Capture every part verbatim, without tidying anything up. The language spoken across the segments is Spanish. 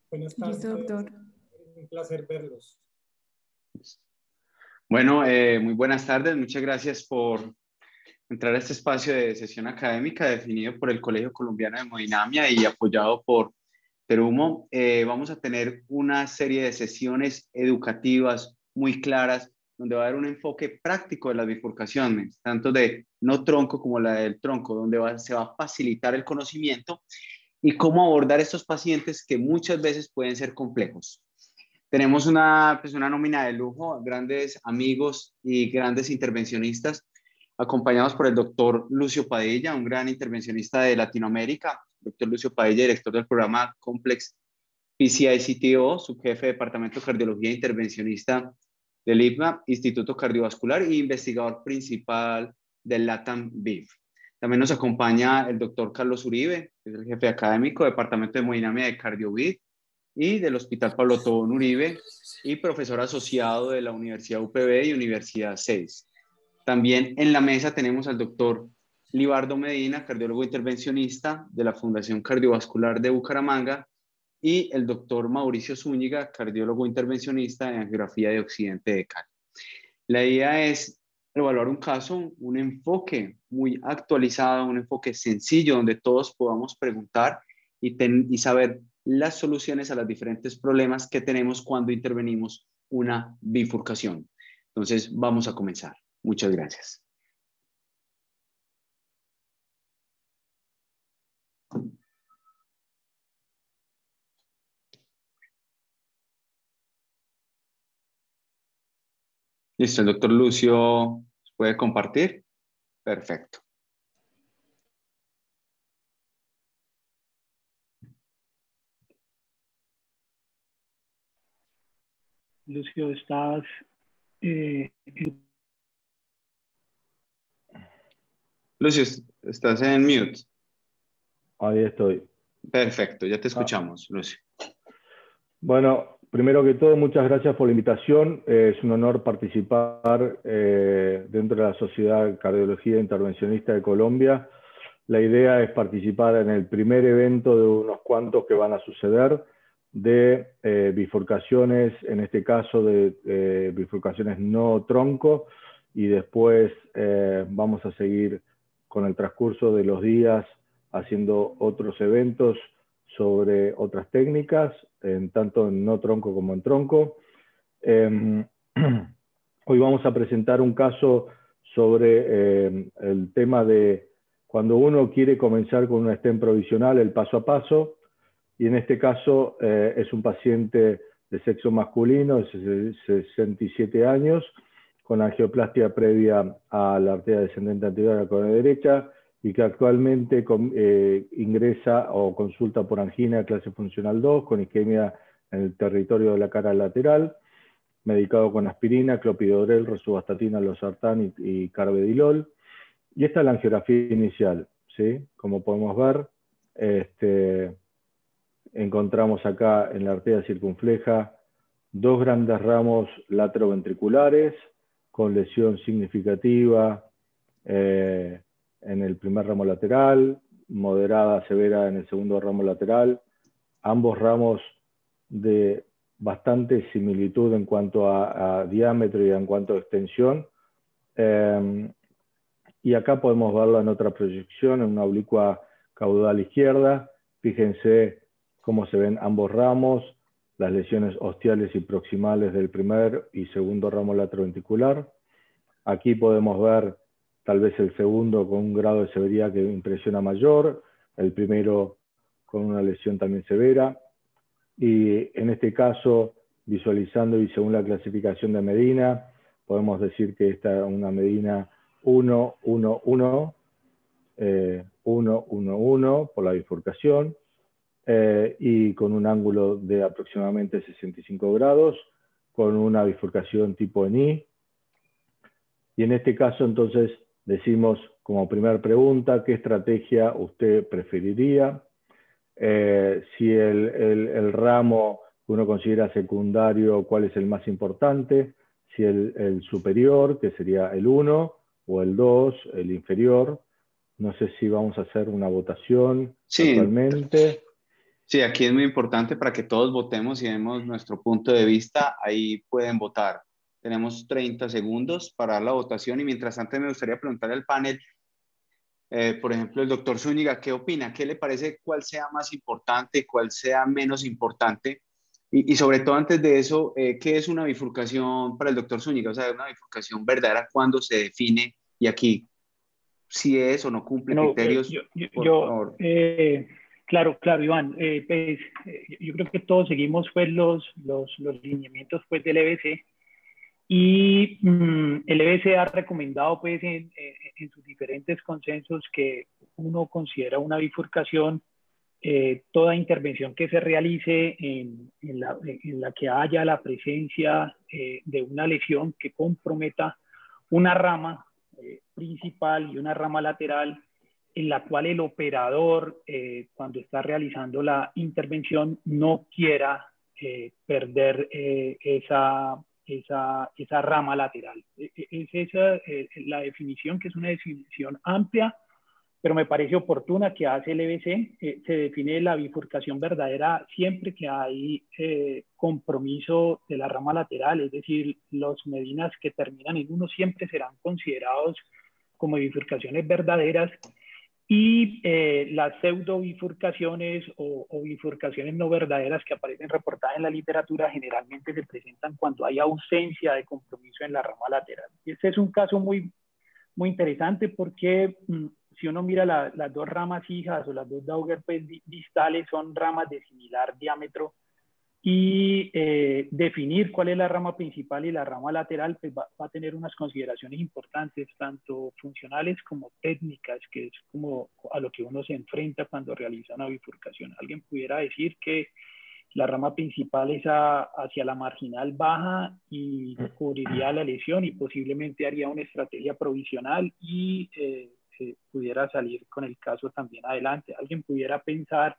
Buenas Listo, tardes, doctor. un placer verlos. Bueno, eh, muy buenas tardes, muchas gracias por entrar a este espacio de sesión académica definido por el Colegio Colombiano de Hemodinamia y apoyado por Terumo. Eh, vamos a tener una serie de sesiones educativas muy claras donde va a haber un enfoque práctico de las bifurcaciones, tanto de no tronco como la del tronco, donde va, se va a facilitar el conocimiento y cómo abordar estos pacientes que muchas veces pueden ser complejos. Tenemos una, pues una nómina de lujo, grandes amigos y grandes intervencionistas, acompañados por el doctor Lucio Padilla, un gran intervencionista de Latinoamérica. Doctor Lucio Padilla, director del programa Complex P C I C T O, subjefe de Departamento de Cardiología Intervencionista del I P M A, Instituto Cardiovascular e investigador principal del LATAM B I F. También nos acompaña el doctor Carlos Uribe, que es el jefe académico del Departamento de Hemodinamia de CardioVid y del Hospital Pablo Tobón Uribe y profesor asociado de la Universidad U P B y Universidad seis. También en la mesa tenemos al doctor Libardo Medina, cardiólogo intervencionista de la Fundación Cardiovascular de Bucaramanga, y el doctor Mauricio Zúñiga, cardiólogo intervencionista en angiografía de Occidente de Cali. La idea es evaluar un caso, un enfoque muy actualizado, un enfoque sencillo donde todos podamos preguntar y, ten, y saber las soluciones a los diferentes problemas que tenemos cuando intervenimos una bifurcación. Entonces, vamos a comenzar. Muchas gracias. Listo, el doctor Lucio puede compartir. Perfecto. Lucio, estás... Eh... Lucio, estás en mute. Ahí estoy. Perfecto, ya te escuchamos, ah. Lucio. Bueno, primero que todo, muchas gracias por la invitación. Eh, es un honor participar eh, dentro de la Sociedad de Cardiología Intervencionista de Colombia. La idea es participar en el primer evento de unos cuantos que van a suceder de eh, bifurcaciones, en este caso de eh, bifurcaciones no tronco, y después eh, vamos a seguir con el transcurso de los días haciendo otros eventos sobre otras técnicas, en, tanto en no tronco como en tronco. Eh, hoy vamos a presentar un caso sobre eh, el tema de cuando uno quiere comenzar con una stent provisional, el paso a paso, y en este caso eh, es un paciente de sexo masculino, de sesenta y siete años, con angioplastia previa a la arteria descendente anterior a la columna derecha, y que actualmente eh, ingresa o consulta por angina clase funcional dos, con isquemia en el territorio de la cara lateral, medicado con aspirina, clopidogrel, rosuvastatina, losartán y, y carvedilol. Y esta es la angiografía inicial, ¿sí? Como podemos ver, este, encontramos acá en la arteria circunfleja dos grandes ramos lateroventriculares con lesión significativa eh, en el primer ramo lateral, moderada severa en el segundo ramo lateral, ambos ramos de bastante similitud en cuanto a, a diámetro y en cuanto a extensión. Eh, y acá podemos verlo en otra proyección, en una oblicua caudal izquierda. Fíjense cómo se ven ambos ramos, las lesiones ostiales y proximales del primer y segundo ramo lateroventricular. Aquí podemos ver tal vez el segundo con un grado de severidad que impresiona mayor, el primero con una lesión también severa. Y en este caso, visualizando y según la clasificación de Medina, podemos decir que esta es una Medina uno uno uno, eh, uno uno uno por la bifurcación, eh, y con un ángulo de aproximadamente sesenta y cinco grados, con una bifurcación tipo N I. Y en este caso, entonces, decimos como primera pregunta, ¿qué estrategia usted preferiría? Eh, si el, el, el ramo que uno considera secundario, ¿cuál es el más importante? Si el, el superior, que sería el uno, o el dos, el inferior. No sé si vamos a hacer una votación sí, actualmente. Sí, aquí es muy importante para que todos votemos y demos nuestro punto de vista. Ahí pueden votar. Tenemos treinta segundos para la votación y mientras tanto me gustaría preguntarle al panel, eh, por ejemplo, el doctor Zúñiga, ¿qué opina? ¿Qué le parece cuál sea más importante, cuál sea menos importante? Y, y sobre todo antes de eso, eh, ¿qué es una bifurcación para el doctor Zúñiga? O sea, una bifurcación verdadera, ¿cuándo se define? Y aquí, si es o no cumple Bueno, eh, criterios, yo, yo, por yo, favor. eh, claro, claro, Iván, eh, pues, eh, yo creo que todos seguimos pues, los, los, los lineamientos pues, del E B C y mm, el E B C ha recomendado pues, en, en, en sus diferentes consensos que uno considera una bifurcación eh, toda intervención que se realice en, en, la, en la que haya la presencia eh, de una lesión que comprometa una rama eh, principal y una rama lateral en la cual el operador, eh, cuando está realizando la intervención, no quiera eh, perder eh, esa, esa, esa rama lateral. Es esa eh, la definición, que es una definición amplia, pero me parece oportuna que hace el E B C. Eh, se define la bifurcación verdadera siempre que hay eh, compromiso de la rama lateral, es decir, los medianas que terminan en uno siempre serán considerados como bifurcaciones verdaderas y eh, las pseudo bifurcaciones o, o bifurcaciones no verdaderas que aparecen reportadas en la literatura generalmente se presentan cuando hay ausencia de compromiso en la rama lateral. Y este es un caso muy, muy interesante porque mmm, si uno mira la, las dos ramas hijas o las dos Dauger pues, distales son ramas de similar diámetro y eh, definir cuál es la rama principal y la rama lateral pues, va, va a tener unas consideraciones importantes, tanto funcionales como técnicas, que es como a lo que uno se enfrenta cuando realiza una bifurcación. Alguien pudiera decir que la rama principal es a, hacia la marginal baja y cubriría la lesión y posiblemente haría una estrategia provisional y eh, eh, pudiera salir con el caso también adelante. Alguien pudiera pensar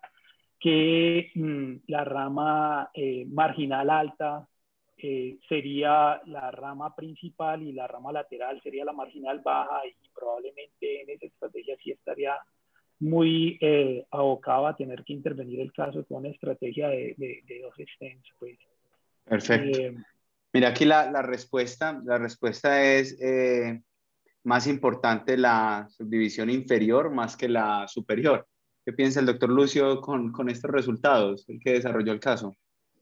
que mmm, la rama eh, marginal alta eh, sería la rama principal y la rama lateral sería la marginal baja y probablemente en esa estrategia sí estaría muy eh, abocado a tener que intervenir el caso con una estrategia de, de, de dos stents. Pues. Perfecto. Eh, Mira, aquí la, la respuesta, la respuesta es eh, más importante la subdivisión inferior más que la superior. ¿Qué piensa el doctor Lucio con, con estos resultados, el que desarrolló el caso?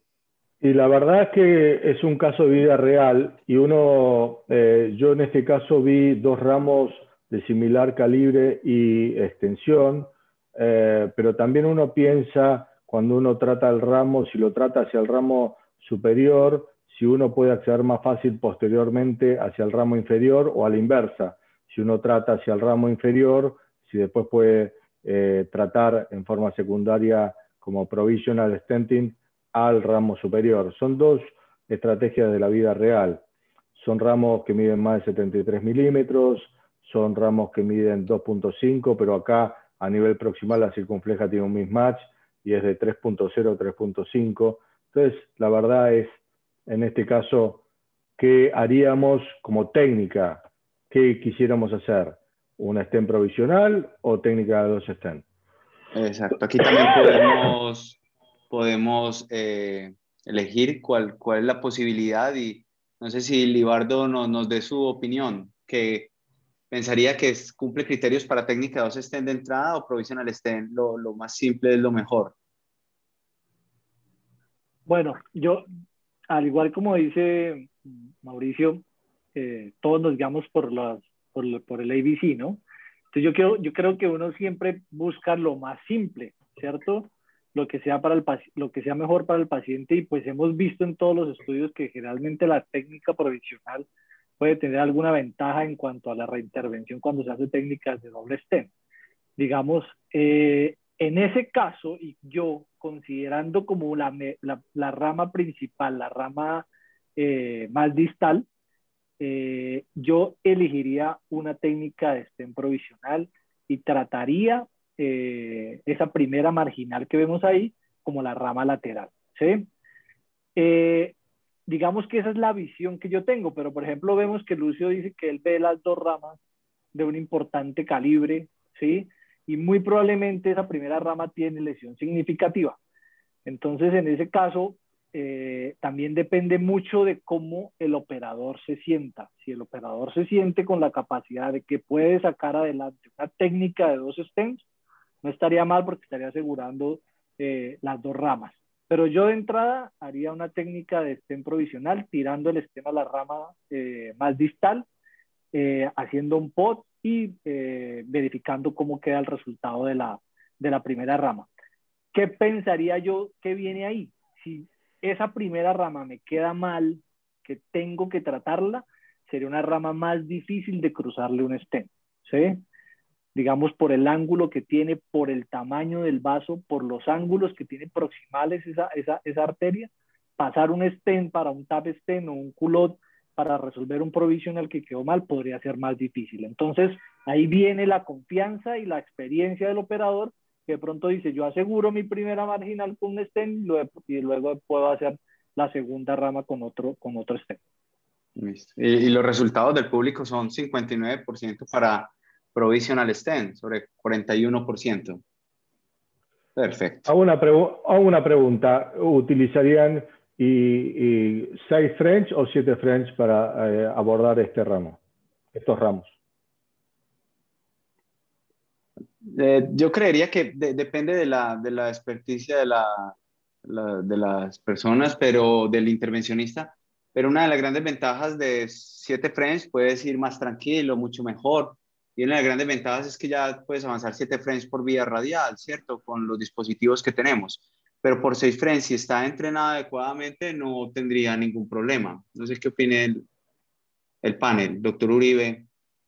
Y la verdad es que es un caso de vida real y uno, eh, yo en este caso vi dos ramos de similar calibre y extensión, eh, pero también uno piensa cuando uno trata el ramo, si lo trata hacia el ramo superior, si uno puede acceder más fácil posteriormente hacia el ramo inferior o a la inversa. Si uno trata hacia el ramo inferior, si después puede eh, tratar en forma secundaria como provisional stenting al ramo superior. Son dos estrategias de la vida real. Son ramos que miden más de setenta y tres milímetros, son ramos que miden dos punto cinco, pero acá a nivel proximal la circunfleja tiene un mismatch y es de tres punto cero a tres punto cinco. Entonces, la verdad es, en este caso, ¿qué haríamos como técnica? ¿Qué quisiéramos hacer? ¿Una stent provisional o técnica de dos stent? Exacto. Aquí también podemos, podemos eh, elegir cuál, cuál es la posibilidad y no sé si Libardo no, nos dé su opinión, que pensaría que es, cumple criterios para técnica dos stent de entrada o provisional stent, lo, lo más simple es lo mejor. bueno, yo, al igual como dice Mauricio, eh, todos nos guiamos por, las, por, por el A B C, ¿no? Entonces yo creo, yo creo que uno siempre busca lo más simple, ¿cierto? Lo que sea para el lo que sea mejor para el paciente y pues hemos visto en todos los estudios que generalmente la técnica provisional puede tener alguna ventaja en cuanto a la reintervención cuando se hace técnicas de doble stent. Digamos, eh, en ese caso, y yo considerando como la, la, la rama principal, la rama eh, más distal, eh, yo elegiría una técnica de stent provisional y trataría eh, esa primera marginal que vemos ahí como la rama lateral, ¿sí? Eh, digamos que esa es la visión que yo tengo, pero por ejemplo vemos que Lucio dice que él ve las dos ramas de un importante calibre, ¿sí? Y muy probablemente esa primera rama tiene lesión significativa. Entonces, en ese caso, eh, también depende mucho de cómo el operador se sienta. Si el operador se siente con la capacidad de que puede sacar adelante una técnica de dos stents, no estaría mal porque estaría asegurando eh, las dos ramas. Pero yo de entrada haría una técnica de stent provisional, tirando el stent a la rama eh, más distal, eh, haciendo un pot y eh, verificando cómo queda el resultado de la, de la primera rama. ¿Qué pensaría yo que viene ahí? Si esa primera rama me queda mal, que tengo que tratarla, sería una rama más difícil de cruzarle un stent, ¿sí? Digamos, por el ángulo que tiene, por el tamaño del vaso, por los ángulos que tiene proximales esa, esa, esa arteria, pasar un stent para un tap stent o un culot para resolver un provisional que quedó mal podría ser más difícil. Entonces, ahí viene la confianza y la experiencia del operador, que de pronto dice, yo aseguro mi primera marginal con un stent y luego puedo hacer la segunda rama con otro, con otro stent. Listo. Y, y los resultados del público son cincuenta y nueve por ciento para provisional stent sobre cuarenta y uno por ciento. Perfecto. Hago una, hago una pregunta. ¿Utilizarían y, y seis French o siete French para eh, abordar este ramo, estos ramos? Eh, yo creería que de, depende de la, de la experticia de, la, la, de las personas, pero del intervencionista. Pero una de las grandes ventajas de siete French, puedes ir más tranquilo, mucho mejor. Y una de las grandes ventajas es que ya puedes avanzar siete French por vía radial, ¿cierto? Con los dispositivos que tenemos. Pero por seis French, si está entrenada adecuadamente, no tendría ningún problema. No sé qué opine el, el panel, doctor Uribe.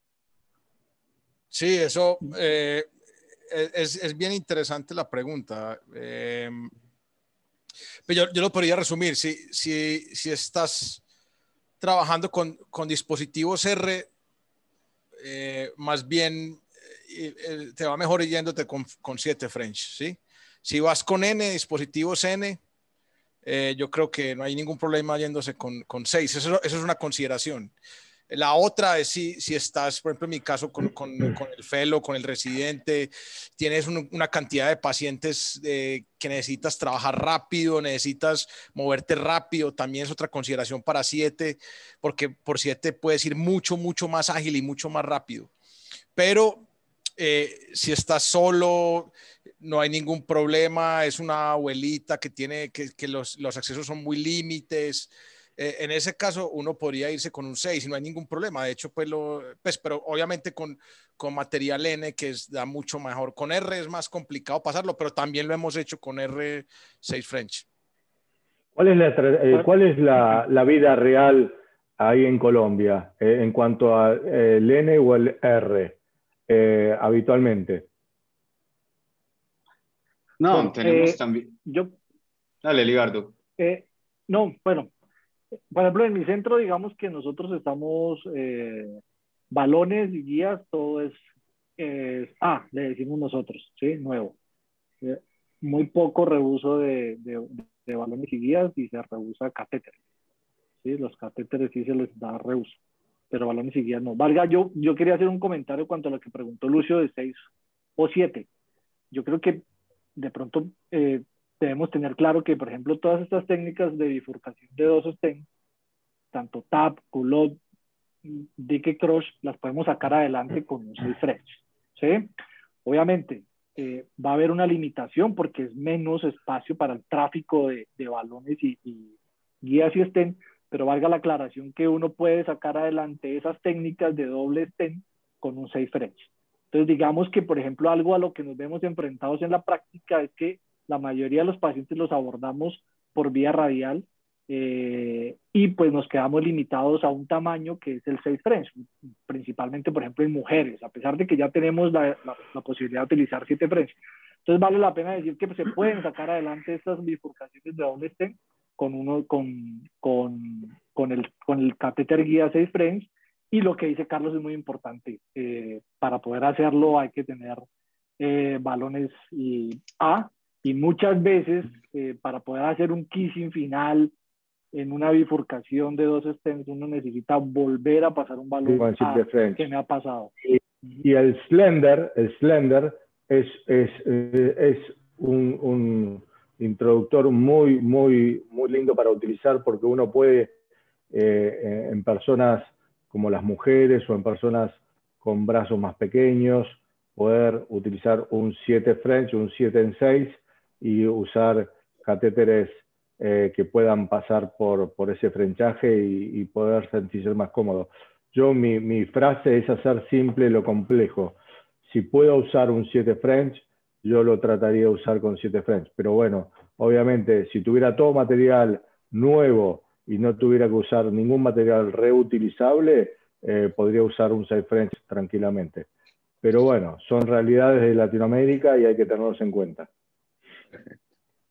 Sí, eso eh, es, es bien interesante la pregunta. Eh, pero yo, yo lo podría resumir. Si, si, si estás trabajando con, con dispositivos R, eh, más bien eh, eh, te va mejor yéndote con, con siete French, ¿sí? Si vas con N, dispositivos N, eh, yo creo que no hay ningún problema yéndose con, con seis. Eso, eso es una consideración. La otra es si, si estás, por ejemplo, en mi caso, con, con, con el fellow, con el residente, tienes un, una cantidad de pacientes eh, que necesitas trabajar rápido, necesitas moverte rápido, también es otra consideración para siete, porque por siete puedes ir mucho, mucho más ágil y mucho más rápido. Pero eh, si estás solo, no hay ningún problema, es una abuelita que tiene, que, que los, los accesos son muy límites. Eh, en ese caso uno podría irse con un seis y no hay ningún problema. De hecho, pues, lo, pues pero obviamente con, con material N, que es, da mucho mejor. Con R es más complicado pasarlo, pero también lo hemos hecho con R seis French. ¿Cuál es la, eh, cuál es la, la vida real ahí en Colombia eh, en cuanto al eh, N o el R eh, habitualmente? No, bueno, tenemos eh, también. Yo, Dale, Ligardo. Eh, no, bueno, por ejemplo, en mi centro, digamos que nosotros estamos, eh, balones y guías, todo es, eh, ah, le decimos nosotros, ¿sí? Nuevo. Eh, muy poco reuso de, de, de balones y guías y se reusa catéteres, ¿sí? Los catéteres sí se les da reuso, pero balones y guías no. Valga, yo, yo quería hacer un comentario cuanto a lo que preguntó Lucio de seis o siete. Yo creo que de pronto eh, debemos tener claro que, por ejemplo, todas estas técnicas de bifurcación de dos stents, tanto tap, culot, dique crush, las podemos sacar adelante con un seis French, ¿sí? Obviamente, eh, va a haber una limitación porque es menos espacio para el tráfico de, de balones y, y guías y stent, pero valga la aclaración que uno puede sacar adelante esas técnicas de doble stent con un seis French. Entonces, digamos que, por ejemplo, algo a lo que nos vemos enfrentados en la práctica es que la mayoría de los pacientes los abordamos por vía radial eh, y pues nos quedamos limitados a un tamaño que es el seis French, principalmente, por ejemplo, en mujeres, a pesar de que ya tenemos la, la, la posibilidad de utilizar siete French. Entonces, vale la pena decir que pues, se pueden sacar adelante estas bifurcaciones de doble stent con, uno, con, con, con, el, con el catéter guía seis French. Y lo que dice Carlos es muy importante. Eh, para poder hacerlo hay que tener eh, balones y A, y muchas veces eh, para poder hacer un kissing final en una bifurcación de dos stents uno necesita volver a pasar un balón A, que me ha pasado. Y, y el slender, el slender es, es, es un, un introductor productor muy, muy, muy lindo para utilizar porque uno puede, eh, en personas como las mujeres o en personas con brazos más pequeños, poder utilizar un siete French, un siete en seis y usar catéteres eh, que puedan pasar por, por ese frenchaje y, y poder sentirse más cómodo. Yo, mi, mi frase es hacer simple lo complejo. Si puedo usar un siete French, yo lo trataría de usar con siete French. Pero bueno, obviamente, si tuviera todo material nuevo y no tuviera que usar ningún material reutilizable, eh, podría usar un seis French tranquilamente. Pero bueno, son realidades de Latinoamérica y hay que tenerlos en cuenta. Perfecto.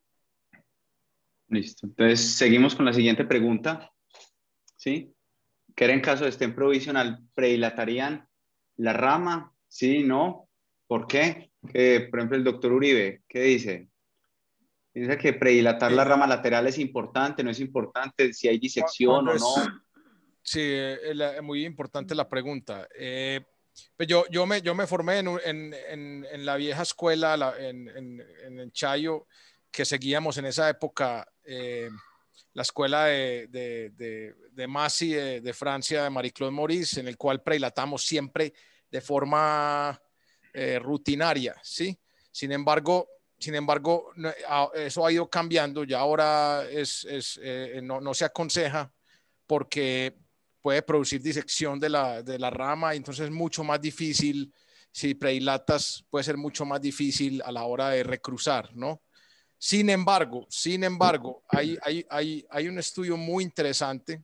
Listo. Entonces, seguimos con la siguiente pregunta. ¿Sí? ¿Qué en caso de estén provisional predilatarían la rama? ¿Sí? ¿No? ¿Por qué? Que, por ejemplo, el doctor Uribe, ¿qué dice? Dice que predilatar Sí, la rama ah, lateral es importante, no es importante, si hay cu- disección cuando o es, no. sí, eh, la- muy importante la pregunta. Eh, pues yo, yo, me, yo me formé en, un- en, en, en la vieja escuela, la- en, en, en el Chayo, que seguíamos en esa época, eh, la escuela de, de, de, de Massy de, de Francia, de Marie-Claude Maurice, en el cual predilatamos siempre de forma eh, rutinaria, ¿sí? Sin embargo, sin embargo, no- a- eso ha ido cambiando, ya ahora es, es, eh, no, no se aconseja porque puede producir disección de la, de la rama y entonces es mucho más difícil, si predilatas puede ser mucho más difícil a la hora de recruzar, ¿no? Sin embargo, sin embargo, hay, hay, hay, hay un estudio muy interesante,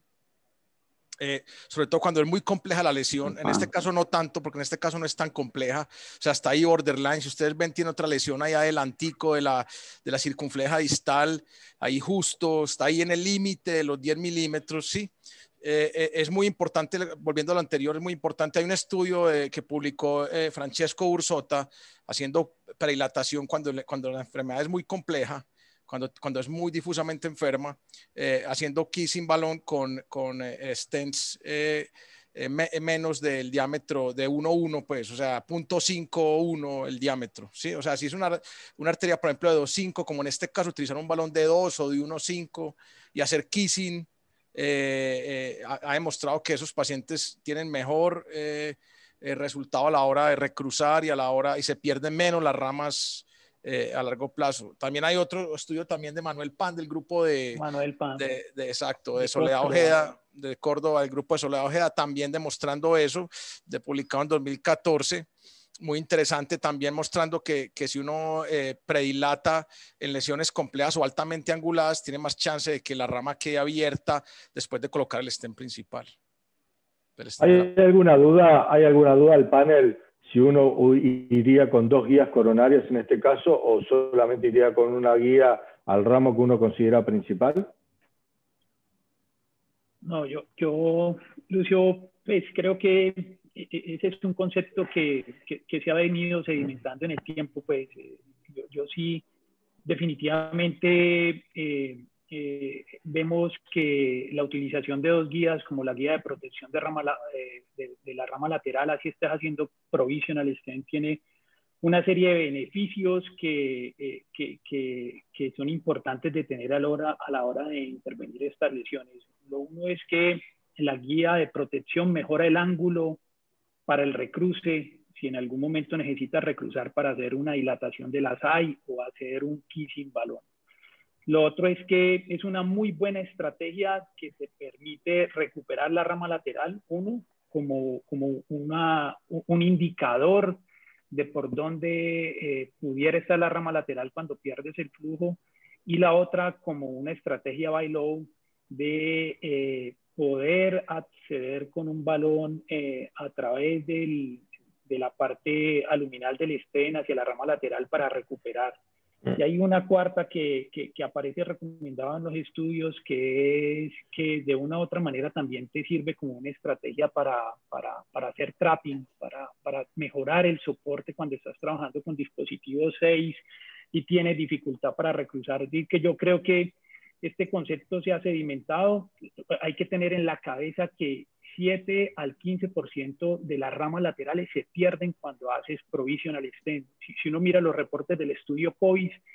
eh, sobre todo cuando es muy compleja la lesión. En este caso no tanto, porque en este caso no es tan compleja. O sea, está ahí borderline. Si ustedes ven, tiene otra lesión ahí adelantico de la, de la circunfleja distal, ahí justo, está ahí en el límite de los diez milímetros, sí. Eh, eh, es muy importante, volviendo a lo anterior, es muy importante. Hay un estudio eh, que publicó eh, Francesco Ursota haciendo predilatación cuando, cuando la enfermedad es muy compleja, cuando, cuando es muy difusamente enferma, eh, haciendo kissing balón con, con eh, stents eh, eh, me, menos del diámetro de uno punto uno, pues, o sea, punto cinco uno el diámetro, ¿sí? O sea, si es una, una arteria, por ejemplo, de dos punto cinco, como en este caso, utilizar un balón de dos o de uno punto cinco y hacer kissing, eh, eh, ha, ha, demostrado que esos pacientes tienen mejor eh, eh, resultado a la hora de recruzar y a la hora, y se pierden menos las ramas eh, a largo plazo. También hay otro estudio también de Manuel Pan, del grupo de, Manuel Pan, de, de exacto, de, de Soledad Córdoba. Ojeda, de Córdoba, el grupo de Soledad Ojeda, también demostrando eso, de publicado en dos mil catorce. Muy interesante también mostrando que, que si uno eh, predilata en lesiones complejas o altamente anguladas, tiene más chance de que la rama quede abierta después de colocar el stent principal. ¿Hay alguna duda, hay alguna duda al panel si uno iría con dos guías coronarias en este caso o solamente iría con una guía al ramo que uno considera principal? No, yo, yo Lucio, pues creo que ese es un concepto que, que, que se ha venido sedimentando en el tiempo. Pues yo, yo sí definitivamente eh, eh, vemos que la utilización de dos guías como la guía de protección de, rama, eh, de, de la rama lateral, así estás haciendo provisional stent, tiene una serie de beneficios que, eh, que, que, que son importantes de tener a la, hora, a la hora de intervenir estas lesiones. Lo uno es que la guía de protección mejora el ángulo para el recruce, si en algún momento necesitas recruzar para hacer una dilatación de la S A I o hacer un kissing balón. Lo otro es que es una muy buena estrategia que te permite recuperar la rama lateral, uno, como, como una, un indicador de por dónde eh, pudiera estar la rama lateral cuando pierdes el flujo, y la otra como una estrategia buy low de eh, poder acceder con un balón eh, a través del, de la parte aluminal del stent hacia la rama lateral para recuperar. Y hay una cuarta que, que, que aparece recomendada en los estudios, que es que de una u otra manera también te sirve como una estrategia para, para, para hacer trapping, para, para mejorar el soporte cuando estás trabajando con dispositivos seis y tienes dificultad para recruzar. Es decir, que yo creo que este concepto se ha sedimentado. Hay que tener en la cabeza que siete al quince por ciento de las ramas laterales se pierden cuando haces provisional stent. Si, si uno mira los reportes del estudio C O V I S,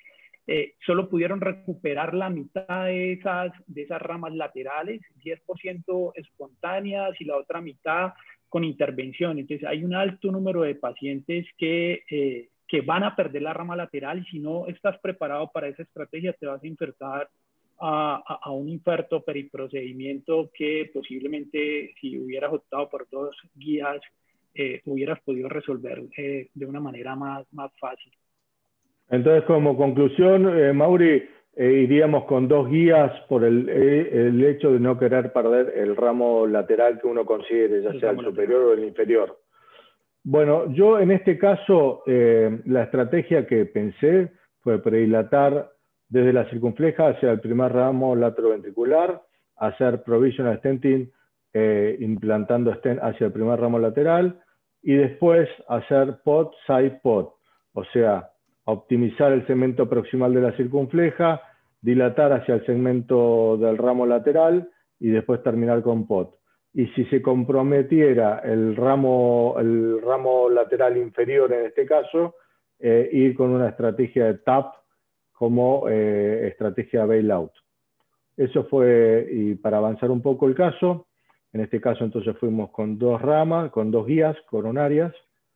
eh, solo pudieron recuperar la mitad de esas, de esas ramas laterales, diez por ciento espontáneas y la otra mitad con intervención. Entonces hay un alto número de pacientes que, eh, que van a perder la rama lateral, y si no estás preparado para esa estrategia te vas a enfrentar a, a, a un infarto periprocedimiento que posiblemente, si hubieras optado por dos guías, eh, hubieras podido resolver eh, de una manera más, más fácil. Entonces, como conclusión, eh, Mauri, eh, iríamos con dos guías por el, eh, el hecho de no querer perder el ramo lateral que uno considere, ya El sea el ramo superior o el inferior. Bueno, yo en este caso, eh, la estrategia que pensé fue predilatar desde la circunfleja hacia el primer ramo lateroventricular, hacer provisional stenting, eh, implantando stent hacia el primer ramo lateral, y después hacer P O T, side P O T, o sea, optimizar el segmento proximal de la circunfleja, dilatar hacia el segmento del ramo lateral y después terminar con P O T. Y si se comprometiera el ramo, el ramo lateral inferior en este caso, eh, ir con una estrategia de T A P como eh, estrategia bailout. Eso fue, y para avanzar un poco el caso, en este caso entonces fuimos con dos ramas, con dos guías coronarias.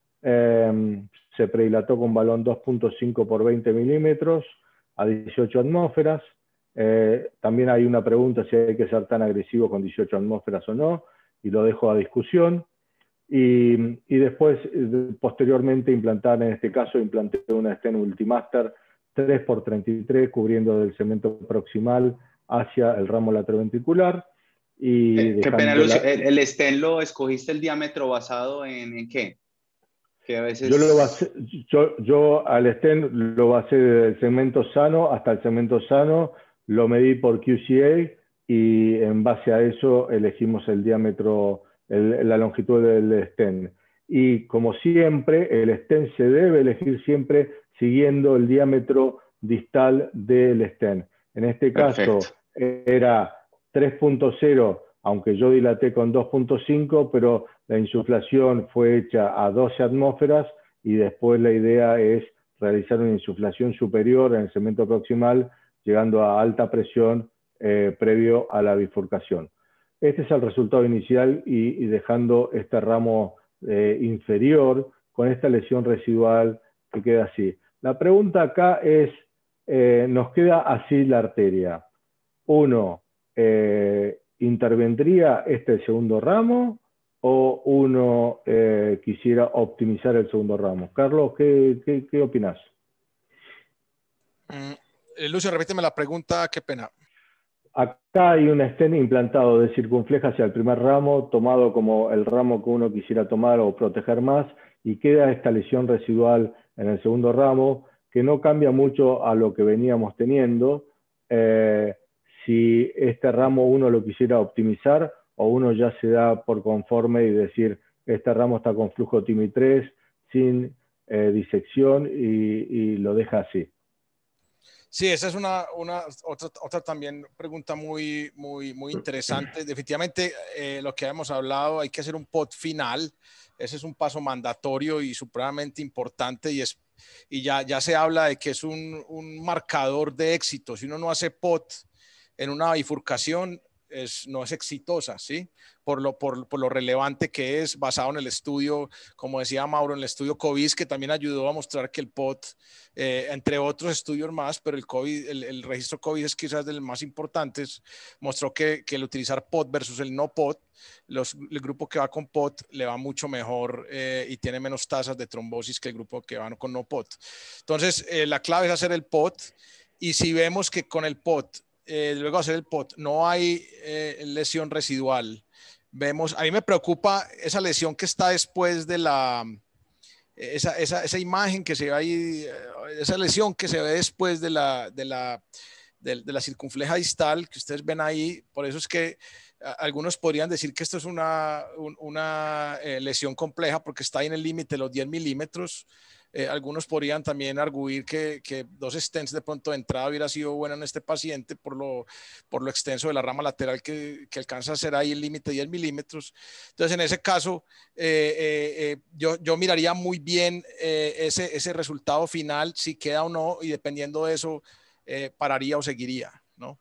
Eh, se predilató con balón dos punto cinco por veinte milímetros a dieciocho atmósferas. Eh, también hay una pregunta si hay que ser tan agresivo con dieciocho atmósferas o no, y lo dejo a discusión. Y, y después, posteriormente, implantar, en este caso, implanté una stent Ultimaster tres por treinta y tres, cubriendo del segmento proximal hacia el ramo lateroventricular. Y eh, qué pena, Lucio. la... ¿El, el stent lo escogiste el diámetro basado en, en qué? Que a veces... Yo, lo basé, yo, yo al stent lo basé desde el segmento sano hasta el segmento sano, lo medí por Q C A y en base a eso elegimos el diámetro, el, la longitud del stent. Y como siempre, el stent se debe elegir siempre siguiendo el diámetro distal del stent. En este caso Perfecto. era tres punto cero, aunque yo dilaté con dos punto cinco, pero la insuflación fue hecha a doce atmósferas y después la idea es realizar una insuflación superior en el segmento proximal, llegando a alta presión eh, previo a la bifurcación. Este es el resultado inicial y, y dejando este ramo eh, inferior con esta lesión residual que queda así. La pregunta acá es, eh, nos queda así la arteria. Uno, eh, ¿intervendría este segundo ramo o uno eh, quisiera optimizar el segundo ramo? Carlos, ¿qué, qué, qué opinas? Mm, eh, Lucio, repíteme la pregunta, qué pena. Acá hay un stent implantado de circunfleja hacia el primer ramo, tomado como el ramo que uno quisiera tomar o proteger más, y queda esta lesión residual en el segundo ramo, que no cambia mucho a lo que veníamos teniendo. Eh, si este ramo uno lo quisiera optimizar, o uno ya se da por conforme y decir, este ramo está con flujo T I M I tres, sin eh, disección, y, y lo deja así. Sí, esa es una, una otra, otra también pregunta muy, muy, muy interesante. Definitivamente, eh, lo que hemos hablado, hay que hacer un P O T final. Ese es un paso mandatorio y supremamente importante, y, es, y ya, ya se habla de que es un, un marcador de éxito. Si uno no hace P O T en una bifurcación, es, no es exitosa, ¿sí? Por lo, por, por lo relevante que es, basado en el estudio, como decía Mauro, en el estudio COVID, que también ayudó a mostrar que el P O T, eh, entre otros estudios más, pero el, COVID, el, el registro COVID es quizás de los más importantes, mostró que, que el utilizar P O T versus el no P O T, los, el grupo que va con P O T le va mucho mejor eh, y tiene menos tasas de trombosis que el grupo que va con no P O T. Entonces, eh, la clave es hacer el P O T, y si vemos que con el P O T, Eh, luego de hacer el P O T, no hay eh, lesión residual. Vemos, a mí me preocupa esa lesión que está después de la, esa, esa, esa imagen que se ve ahí, esa lesión que se ve después de la, de la, de, de la circunfleja distal que ustedes ven ahí. Por eso es que algunos podrían decir que esto es una, un, una eh, lesión compleja, porque está ahí en el límite de los diez milímetros. Eh, algunos podrían también arguir que, que dos stents de pronto de entrada hubiera sido bueno en este paciente por lo, por lo extenso de la rama lateral que, que alcanza a ser ahí el límite de diez milímetros. Entonces, en ese caso, eh, eh, eh, yo, yo miraría muy bien eh, ese, ese resultado final, si queda o no, y dependiendo de eso, eh, pararía o seguiría, ¿no?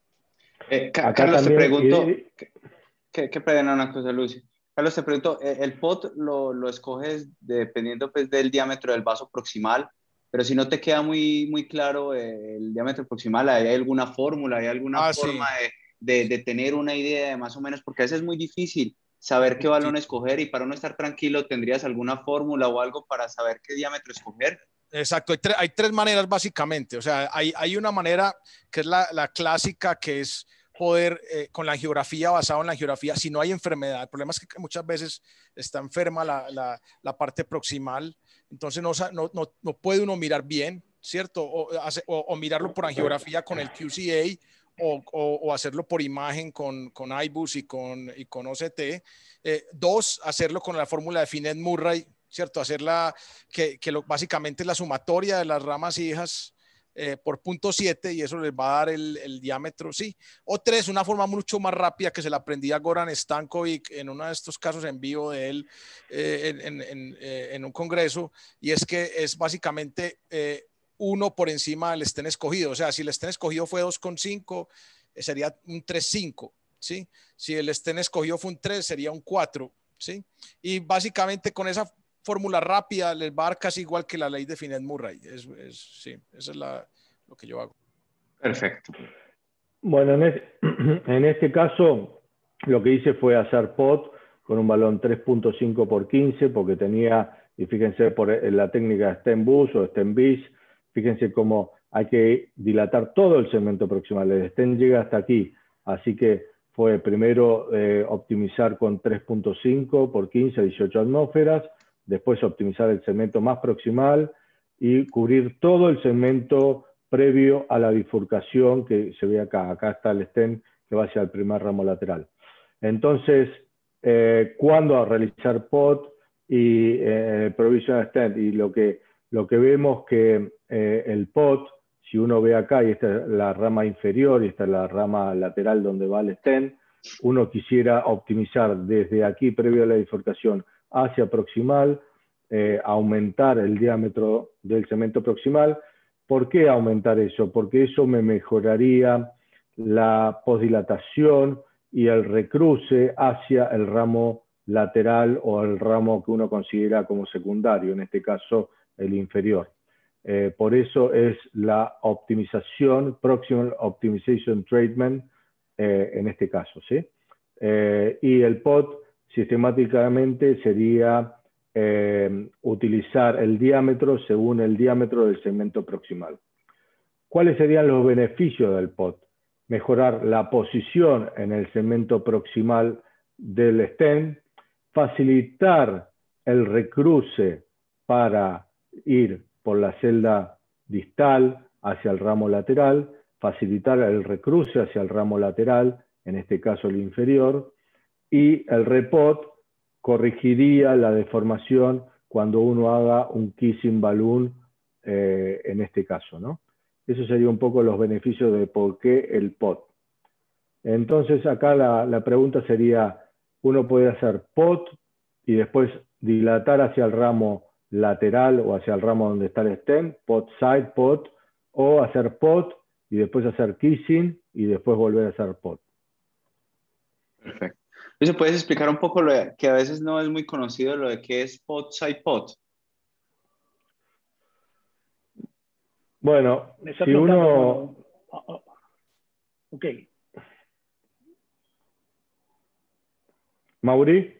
Eh, Acá Carlos, también, te pregunto, y, ¿qué, qué pena una cosa, Lucio? Carlos, te pregunto, eh, el P O T lo, lo escoges dependiendo pues, del diámetro del vaso proximal, pero si no te queda muy, muy claro eh, el diámetro proximal, ¿hay alguna fórmula, hay alguna Ah, forma sí. de, de, de tener una idea de más o menos? Porque a veces es muy difícil saber qué balón Sí. escoger y para uno estar tranquilo, ¿tendrías alguna fórmula o algo para saber qué diámetro escoger? Exacto, hay, tre hay tres maneras básicamente. O sea, hay, hay una manera que es la, la clásica, que es poder, eh, con la angiografía, basado en la angiografía, si no hay enfermedad. El problema es que muchas veces está enferma la, la, la parte proximal, entonces no, no, no, no puede uno mirar bien, ¿cierto? O, o, o mirarlo por angiografía con el Q C A, o, o, o hacerlo por imagen con, con I B U S y con, y con O C T. Eh, dos, hacerlo con la fórmula de Finet-Murray, ¿cierto? Hacerla que, que lo, básicamente es la sumatoria de las ramas hijas eh, por punto siete, y eso les va a dar el, el diámetro, sí. O tres, una forma mucho más rápida que se la aprendí a Goran Stankovic en uno de estos casos en vivo de él eh, en, en, en, eh, en un congreso, y es que es básicamente eh, uno por encima del estén escogido. O sea, si el estén escogido fue dos coma cinco, eh, sería un tres coma cinco, ¿sí? Si el estén escogido fue un tres, sería un cuatro, ¿sí? Y básicamente con esa fórmula rápida les va a dar casi igual que la ley de Finet-Murray. Es, es, sí, eso es la, lo que yo hago. Perfecto. Bueno, en este, en este caso lo que hice fue hacer P O T con un balón tres punto cinco por quince, porque tenía, y fíjense por la técnica stem bus o stem bis, fíjense cómo hay que dilatar todo el segmento proximal. El stem llega hasta aquí, así que fue primero eh, optimizar con tres punto cinco por quince, dieciocho atmósferas, después optimizar el segmento más proximal y cubrir todo el segmento previo a la bifurcación que se ve acá. Acá está el stem que va hacia el primer ramo lateral. Entonces, eh, ¿cuándo a realizar P O T y eh, Provisional Stent? Y lo que, lo que vemos que eh, el P O T, si uno ve acá, y esta es la rama inferior y esta es la rama lateral donde va el stent, uno quisiera optimizar desde aquí, previo a la bifurcación, hacia proximal, eh, aumentar el diámetro del segmento proximal. ¿Por qué aumentar eso? Porque eso me mejoraría la posdilatación y el recruce hacia el ramo lateral o el ramo que uno considera como secundario, en este caso el inferior. Eh, por eso es la optimización, Proximal Optimization Treatment, eh, en este caso, ¿sí? Eh, y el P O T sistemáticamente sería eh, utilizar el diámetro según el diámetro del segmento proximal. ¿Cuáles serían los beneficios del P O T? Mejorar la posición en el segmento proximal del stent, facilitar el recruce para ir por la celda distal hacia el ramo lateral, facilitar el recruce hacia el ramo lateral, en este caso el inferior, y el R P O T corregiría la deformación cuando uno haga un kissing balloon, eh, en este caso, ¿no? Eso sería un poco los beneficios de por qué el P O T. Entonces acá la, la pregunta sería, uno puede hacer P O T y después dilatar hacia el ramo lateral o hacia el ramo donde está el stent, P O T side, P O T, o hacer P O T y después hacer kissing y después volver a hacer P O T. Perfecto. Lucio, ¿puedes explicar un poco lo de, que a veces no es muy conocido, lo de qué es P O T side P O T? Bueno, Me está si preguntando, uno... bueno, ah, ah, ok. Mauri.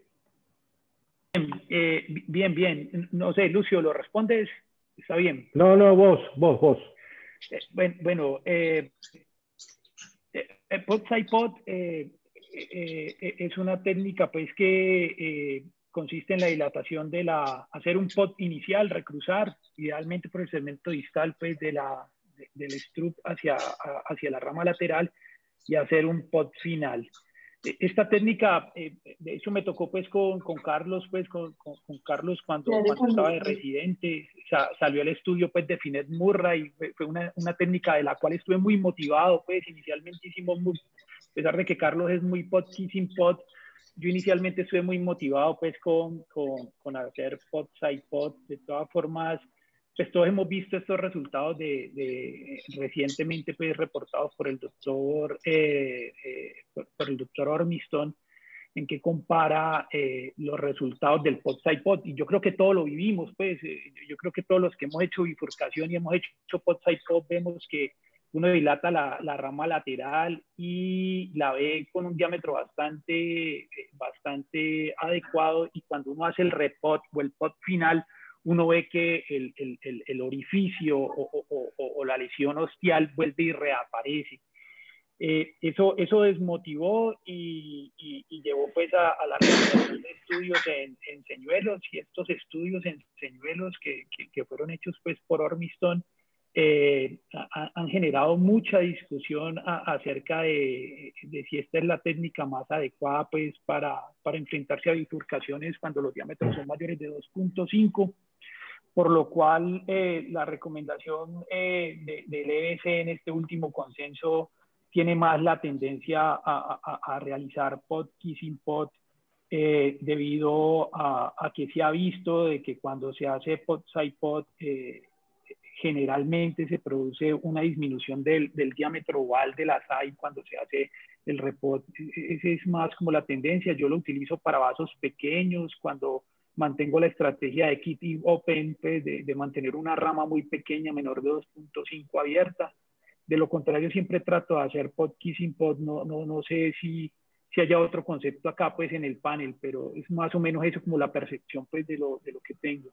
Eh, bien, bien. No sé, Lucio, ¿lo respondes? Está bien. No, no, vos, vos, vos. Eh, bueno, bueno eh, eh, P O T side P O T eh, eh, eh, es una técnica pues que eh, consiste en la dilatación de la, hacer un P O T inicial, recruzar, idealmente por el segmento distal pues de la, de, del strut hacia, hacia la rama lateral y hacer un P O T final. esta técnica, eh, de hecho me tocó pues con, con Carlos, pues con, con, con Carlos cuando, cuando estaba de residente, sa, salió el estudio pues de Finet Murray, fue, fue una, una técnica de la cual estuve muy motivado, pues inicialmente hicimos, muy, a pesar de que Carlos es muy pod kissing pod, yo inicialmente estuve muy motivado pues con, con, con hacer pod side pod, de todas formas, pues todos hemos visto estos resultados de, de recientemente pues reportados por el doctor eh, eh, por, por el doctor Ormiston, en que compara eh, los resultados del pod side pod, y yo creo que todos lo vivimos, pues eh, yo creo que todos los que hemos hecho bifurcación y hemos hecho pod side pod vemos que uno dilata la, la rama lateral y la ve con un diámetro bastante, eh, bastante adecuado, y cuando uno hace el repod o el pod final, uno ve que el, el, el, el orificio o, o, o, o la lesión ostial vuelve y reaparece. Eh, eso, eso desmotivó y, y, y llevó pues a, a la realización de estudios en, en señuelos, y estos estudios en señuelos que, que, que fueron hechos pues por Ormiston eh, ha, han generado mucha discusión a, acerca de, de si esta es la técnica más adecuada pues para, para enfrentarse a bifurcaciones cuando los diámetros son mayores de dos punto cinco. Por lo cual eh, la recomendación eh, de, del E B C en este último consenso tiene más la tendencia a, a, a realizar pod kissing pod eh, debido a, a que se ha visto de que cuando se hace pod side pod eh, generalmente se produce una disminución del, del diámetro oval de la side cuando se hace el repod. Esa es más como la tendencia. Yo lo utilizo para vasos pequeños, cuando mantengo la estrategia de Kitty Open, pues, de, de mantener una rama muy pequeña, menor de dos punto cinco abierta. De lo contrario, siempre trato de hacer pod kissing pod. No, no, no sé si, si haya otro concepto acá pues, en el panel, pero es más o menos eso como la percepción pues, de, lo, de lo que tengo.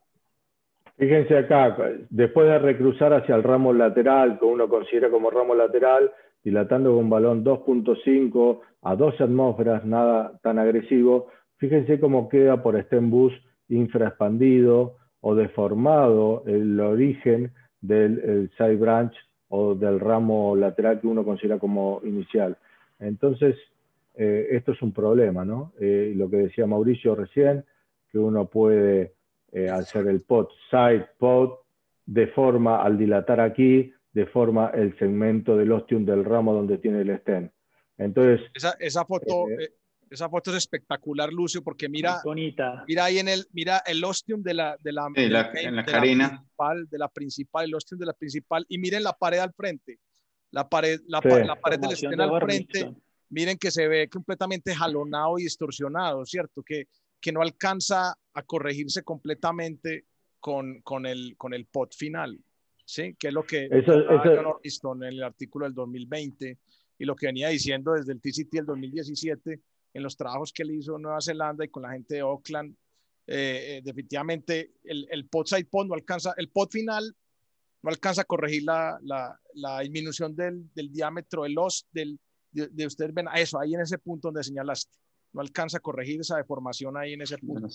Fíjense acá, después de recruzar hacia el ramo lateral, que uno considera como ramo lateral, dilatando con un balón dos punto cinco a doce atmósferas, nada tan agresivo, fíjense cómo queda por stem bus infraexpandido o deformado el origen del el side branch o del ramo lateral que uno considera como inicial. Entonces, eh, esto es un problema, ¿no? Eh, lo que decía Mauricio recién, que uno puede eh, hacer el pod side pod, deforma al dilatar aquí, deforma el segmento del ostium del ramo donde tiene el stem. Entonces, esa, esa foto... Eh, eh, Esa foto es espectacular, Lucio, porque mira, bonita. mira ahí en el, mira el ostium de la, de la, sí, de la, la, en la de carina. la principal, de la principal, el ostium de la principal, y miren la pared al frente, la pared, la, sí. la pared del Formación estén de al Ormiston. frente, miren que se ve completamente jalonado y distorsionado, ¿cierto? Que, que no alcanza a corregirse completamente con, con, el, con el pod final, ¿sí? Que es lo que, Eso, lo que hablaba eso, John Ormiston en el artículo del dos mil veinte y lo que venía diciendo desde el T C T del dos mil diecisiete, en los trabajos que él hizo en Nueva Zelanda y con la gente de Auckland. Eh, eh, definitivamente el, el pod side pod no alcanza, el pod final no alcanza a corregir la, la, la disminución del, del diámetro del os, del, de, de ustedes ven eso, ahí en ese punto donde señalaste, no alcanza a corregir esa deformación ahí en ese punto.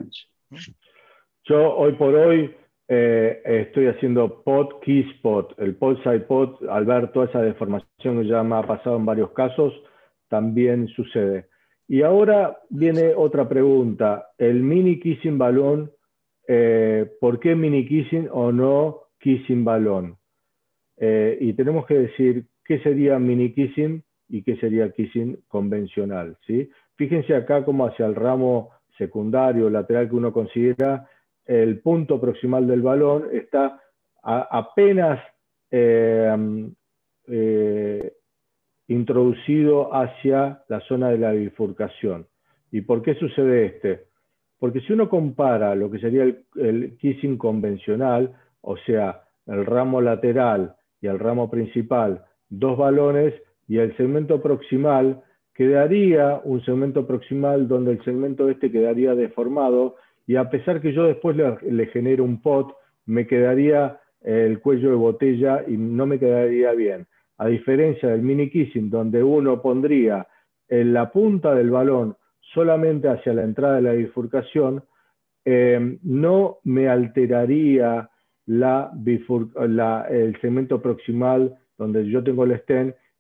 Yo hoy por hoy eh, estoy haciendo pod kiss pod, el pod side pod, al ver toda esa deformación que ya me ha pasado en varios casos, también sucede. Y ahora viene otra pregunta, el mini kissing balón, eh, ¿por qué mini kissing o no kissing balón? Eh, y tenemos que decir qué sería mini kissing y qué sería kissing convencional, ¿sí? Fíjense acá como hacia el ramo secundario, lateral que uno considera, el punto proximal del balón está a, apenas eh, eh, introducido hacia la zona de la bifurcación. ¿Y por qué sucede este? Porque si uno compara lo que sería el, el kissing convencional, o sea, el ramo lateral y el ramo principal, dos balones, y el segmento proximal, quedaría un segmento proximal donde el segmento este quedaría deformado, y a pesar que yo después le, le genero un pot, me quedaría el cuello de botella y no me quedaría bien. A diferencia del mini kissing, donde uno pondría en la punta del balón solamente hacia la entrada de la bifurcación, eh, no me alteraría la bifur la, el segmento proximal donde yo tengo el stem,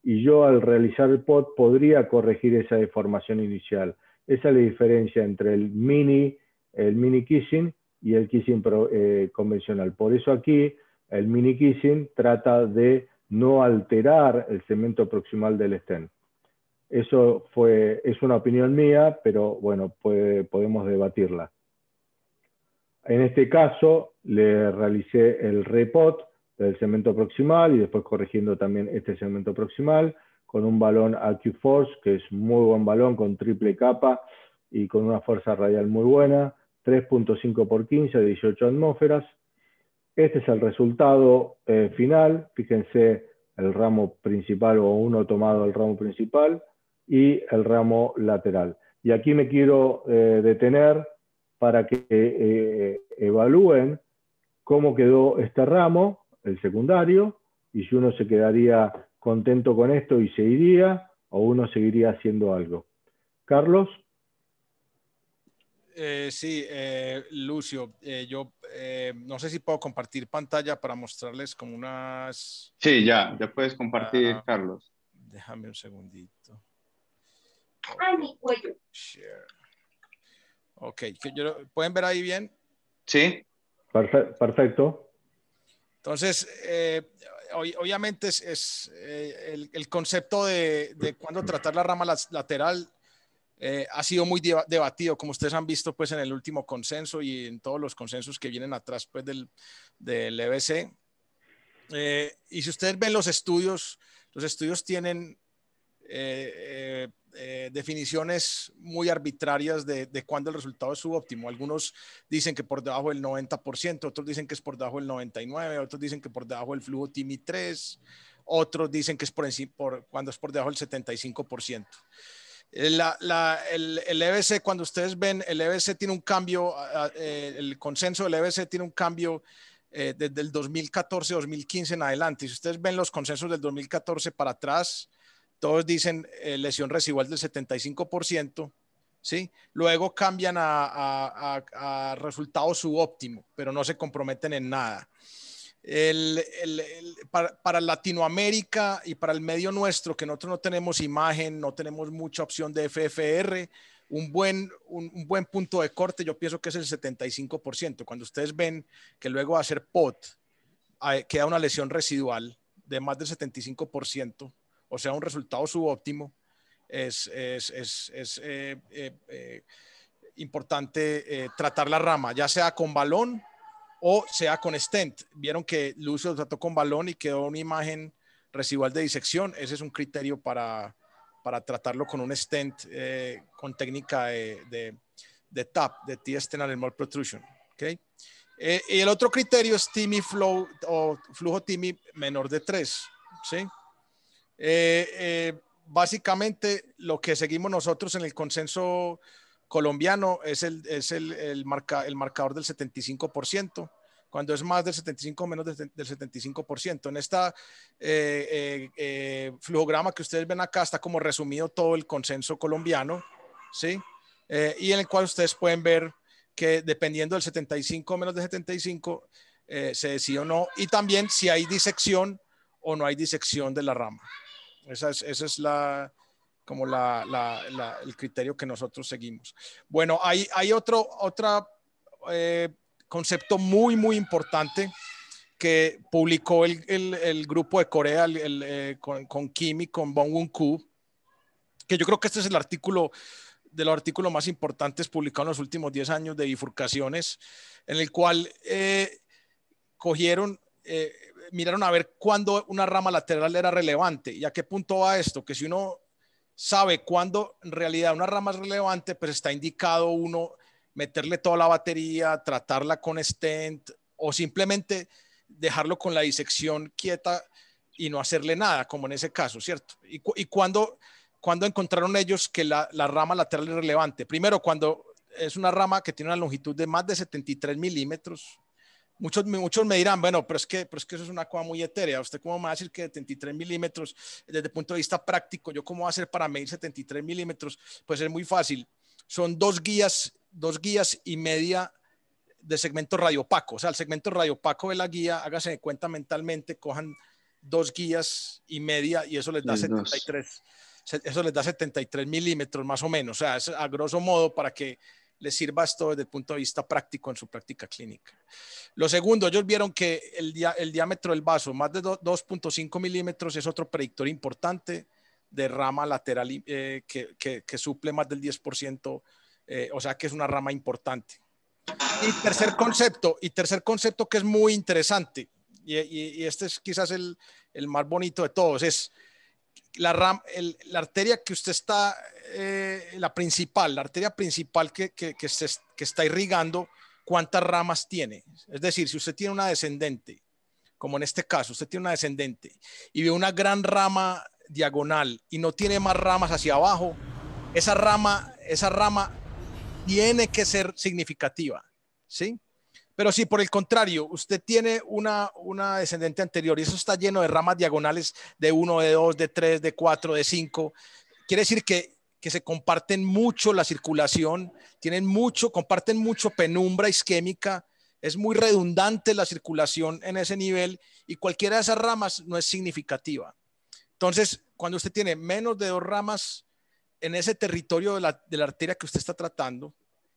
y yo al realizar el pot podría corregir esa deformación inicial. Esa es la diferencia entre el mini, el mini kissing y el kissing pro, eh, convencional. Por eso aquí el mini kissing trata de no alterar el segmento proximal del stent. Eso fue, es una opinión mía, pero bueno, puede, podemos debatirla. En este caso, le realicé el repot del segmento proximal y después corrigiendo también este segmento proximal con un balón A Q Force, que es muy buen balón con triple capa y con una fuerza radial muy buena, tres punto cinco por quince, dieciocho atmósferas. Este es el resultado eh, final. Fíjense el ramo principal o uno tomado el ramo principal y el ramo lateral. Y aquí me quiero eh, detener para que eh, evalúen cómo quedó este ramo, el secundario, y si uno se quedaría contento con esto y se iría, o uno seguiría haciendo algo. Carlos. Eh, sí, eh, Lucio, eh, yo eh, no sé si puedo compartir pantalla para mostrarles como unas... Sí, ya, ya puedes compartir, uh, Carlos. Déjame un segundito. Ay, mi cuello. Share. Ok, ¿pueden ver ahí bien? Sí. Perfecto. Entonces, eh, obviamente es, es eh, el, el concepto de, de cuándo tratar la rama lateral eh, ha sido muy debatido, como ustedes han visto pues en el último consenso y en todos los consensos que vienen atrás pues del, del E B C. Eh, y si ustedes ven los estudios, los estudios tienen eh, eh, eh, definiciones muy arbitrarias de, de cuándo el resultado es subóptimo. Algunos dicen que por debajo del noventa por ciento, otros dicen que es por debajo del noventa y nueve por ciento, otros dicen que por debajo del flujo T I M I tres, otros dicen que es por, por cuando es por debajo del setenta y cinco por ciento. La, la, el, el E B C, cuando ustedes ven, el E B C tiene un cambio, eh, el consenso del E B C tiene un cambio eh, desde el dos mil catorce dos mil quince en adelante. Si ustedes ven los consensos del dos mil catorce para atrás, todos dicen eh, lesión residual del setenta y cinco por ciento, ¿sí? Luego cambian a, a, a, a resultado subóptimo, pero no se comprometen en nada. El, el, el, para, para Latinoamérica y para el medio nuestro, que nosotros no tenemos imagen, no tenemos mucha opción de F F R, un buen, un, un buen punto de corte yo pienso que es el setenta y cinco por ciento. Cuando ustedes ven que luego de hacer P O T queda una lesión residual de más del setenta y cinco por ciento, o sea, un resultado subóptimo, es, es, es, es eh, eh, eh, importante eh, tratar la rama, ya sea con balón o sea con stent. Vieron que Lucio trató con balón y quedó una imagen residual de disección. Ese es un criterio para, para tratarlo con un stent eh, con técnica de, de, de T A P, de T-Stent Anemoid Protrusion. ¿Okay? Eh, y el otro criterio es T I M I flow o flujo T I M I menor de tres. ¿Sí? Eh, eh, básicamente lo que seguimos nosotros en el consenso colombiano es el, es el, el, marca, el marcador del setenta y cinco por ciento. Cuando es más del setenta y cinco, menos del, del setenta y cinco por ciento. En esta eh, eh, eh, flujograma que ustedes ven acá está como resumido todo el consenso colombiano, ¿sí? Eh, y en el cual ustedes pueden ver que dependiendo del setenta y cinco menos del setenta y cinco eh, se decide o no, y también si hay disección o no hay disección de la rama. Esa es, esa es la, como la, la, la, el criterio que nosotros seguimos. Bueno, hay, hay otro otra, eh, concepto muy, muy importante que publicó el, el, el grupo de Corea el, el, eh, con, con Kim y con Bong-Woon Koo, que yo creo que este es el artículo de los artículos más importantes publicados en los últimos diez años de bifurcaciones, en el cual eh, cogieron, eh, miraron a ver cuándo una rama lateral era relevante y a qué punto va esto, que si uno sabe cuándo en realidad una rama es relevante, pues está indicado uno meterle toda la batería, tratarla con stent o simplemente dejarlo con la disección quieta y no hacerle nada, como en ese caso, ¿cierto? Y, cu y cuando, cuando encontraron ellos que la, la rama lateral es relevante. Primero, cuando es una rama que tiene una longitud de más de setenta y tres milímetros. Muchos, muchos me dirán, bueno, pero es, que, pero es que eso es una cosa muy etérea. ¿Usted cómo me va a decir que setenta y tres milímetros, desde el punto de vista práctico, yo cómo voy a hacer para medir setenta y tres milímetros? Pues es muy fácil. Son dos guías, dos guías y media de segmento radiopaco. O sea, el segmento radiopaco de la guía, hágase de cuenta mentalmente, cojan dos guías y media y eso les da setenta y tres, eso les da setenta y tres milímetros más o menos. O sea, es a grosso modo para que les sirva esto desde el punto de vista práctico en su práctica clínica. Lo segundo, ellos vieron que el, dia, el diámetro del vaso, más de dos punto cinco milímetros, es otro predictor importante de rama lateral eh, que, que, que suple más del diez por ciento, eh, o sea que es una rama importante. Y tercer concepto, y tercer concepto que es muy interesante, y, y, y este es quizás el, el más bonito de todos, es la, ram, el, la arteria que usted está, eh, la principal, la arteria principal que, que, que, se, que está irrigando, ¿cuántas ramas tiene? Es decir, si usted tiene una descendente, como en este caso, usted tiene una descendente y ve una gran rama diagonal y no tiene más ramas hacia abajo, esa rama, esa rama tiene que ser significativa, ¿sí? Pero si por el contrario usted tiene una, una descendente anterior y eso está lleno de ramas diagonales de uno, de dos, de tres, de cuatro, de cinco, quiere decir que, que se comparten mucho la circulación, tienen mucho, comparten mucho penumbra isquémica, es muy redundante la circulación en ese nivel y cualquiera de esas ramas no es significativa. Entonces, cuando usted tiene menos de dos ramas en ese territorio de la, de la arteria que usted está tratando,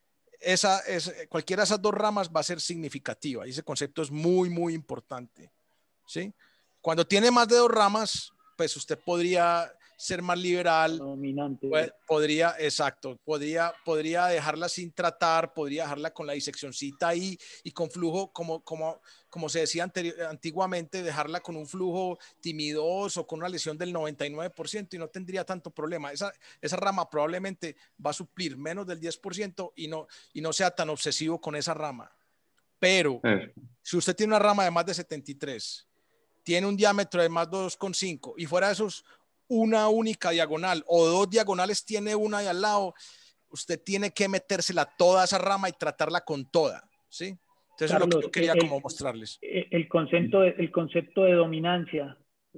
esa es, cualquiera de esas dos ramas va a ser significativa y ese concepto es muy, muy importante, ¿sí? Cuando tiene más de dos ramas, pues usted podría ser más liberal, dominante. Podría, exacto, podría, podría dejarla sin tratar, podría dejarla con la diseccioncita ahí y con flujo, como, como, como se decía anterior, antiguamente, dejarla con un flujo timidoso, con una lesión del noventa y nueve por ciento y no tendría tanto problema. Esa, esa rama probablemente va a suplir menos del diez por ciento y no, y no sea tan obsesivo con esa rama. Pero eh. si usted tiene una rama de más de setenta y tres, tiene un diámetro de más de dos coma cinco y fuera de esos una única diagonal o dos diagonales tiene una ahí al lado, usted tiene que metérsela toda esa rama y tratarla con toda, ¿sí? Entonces Carlos, es lo que yo quería el, como mostrarles. El concepto de, el concepto de dominancia.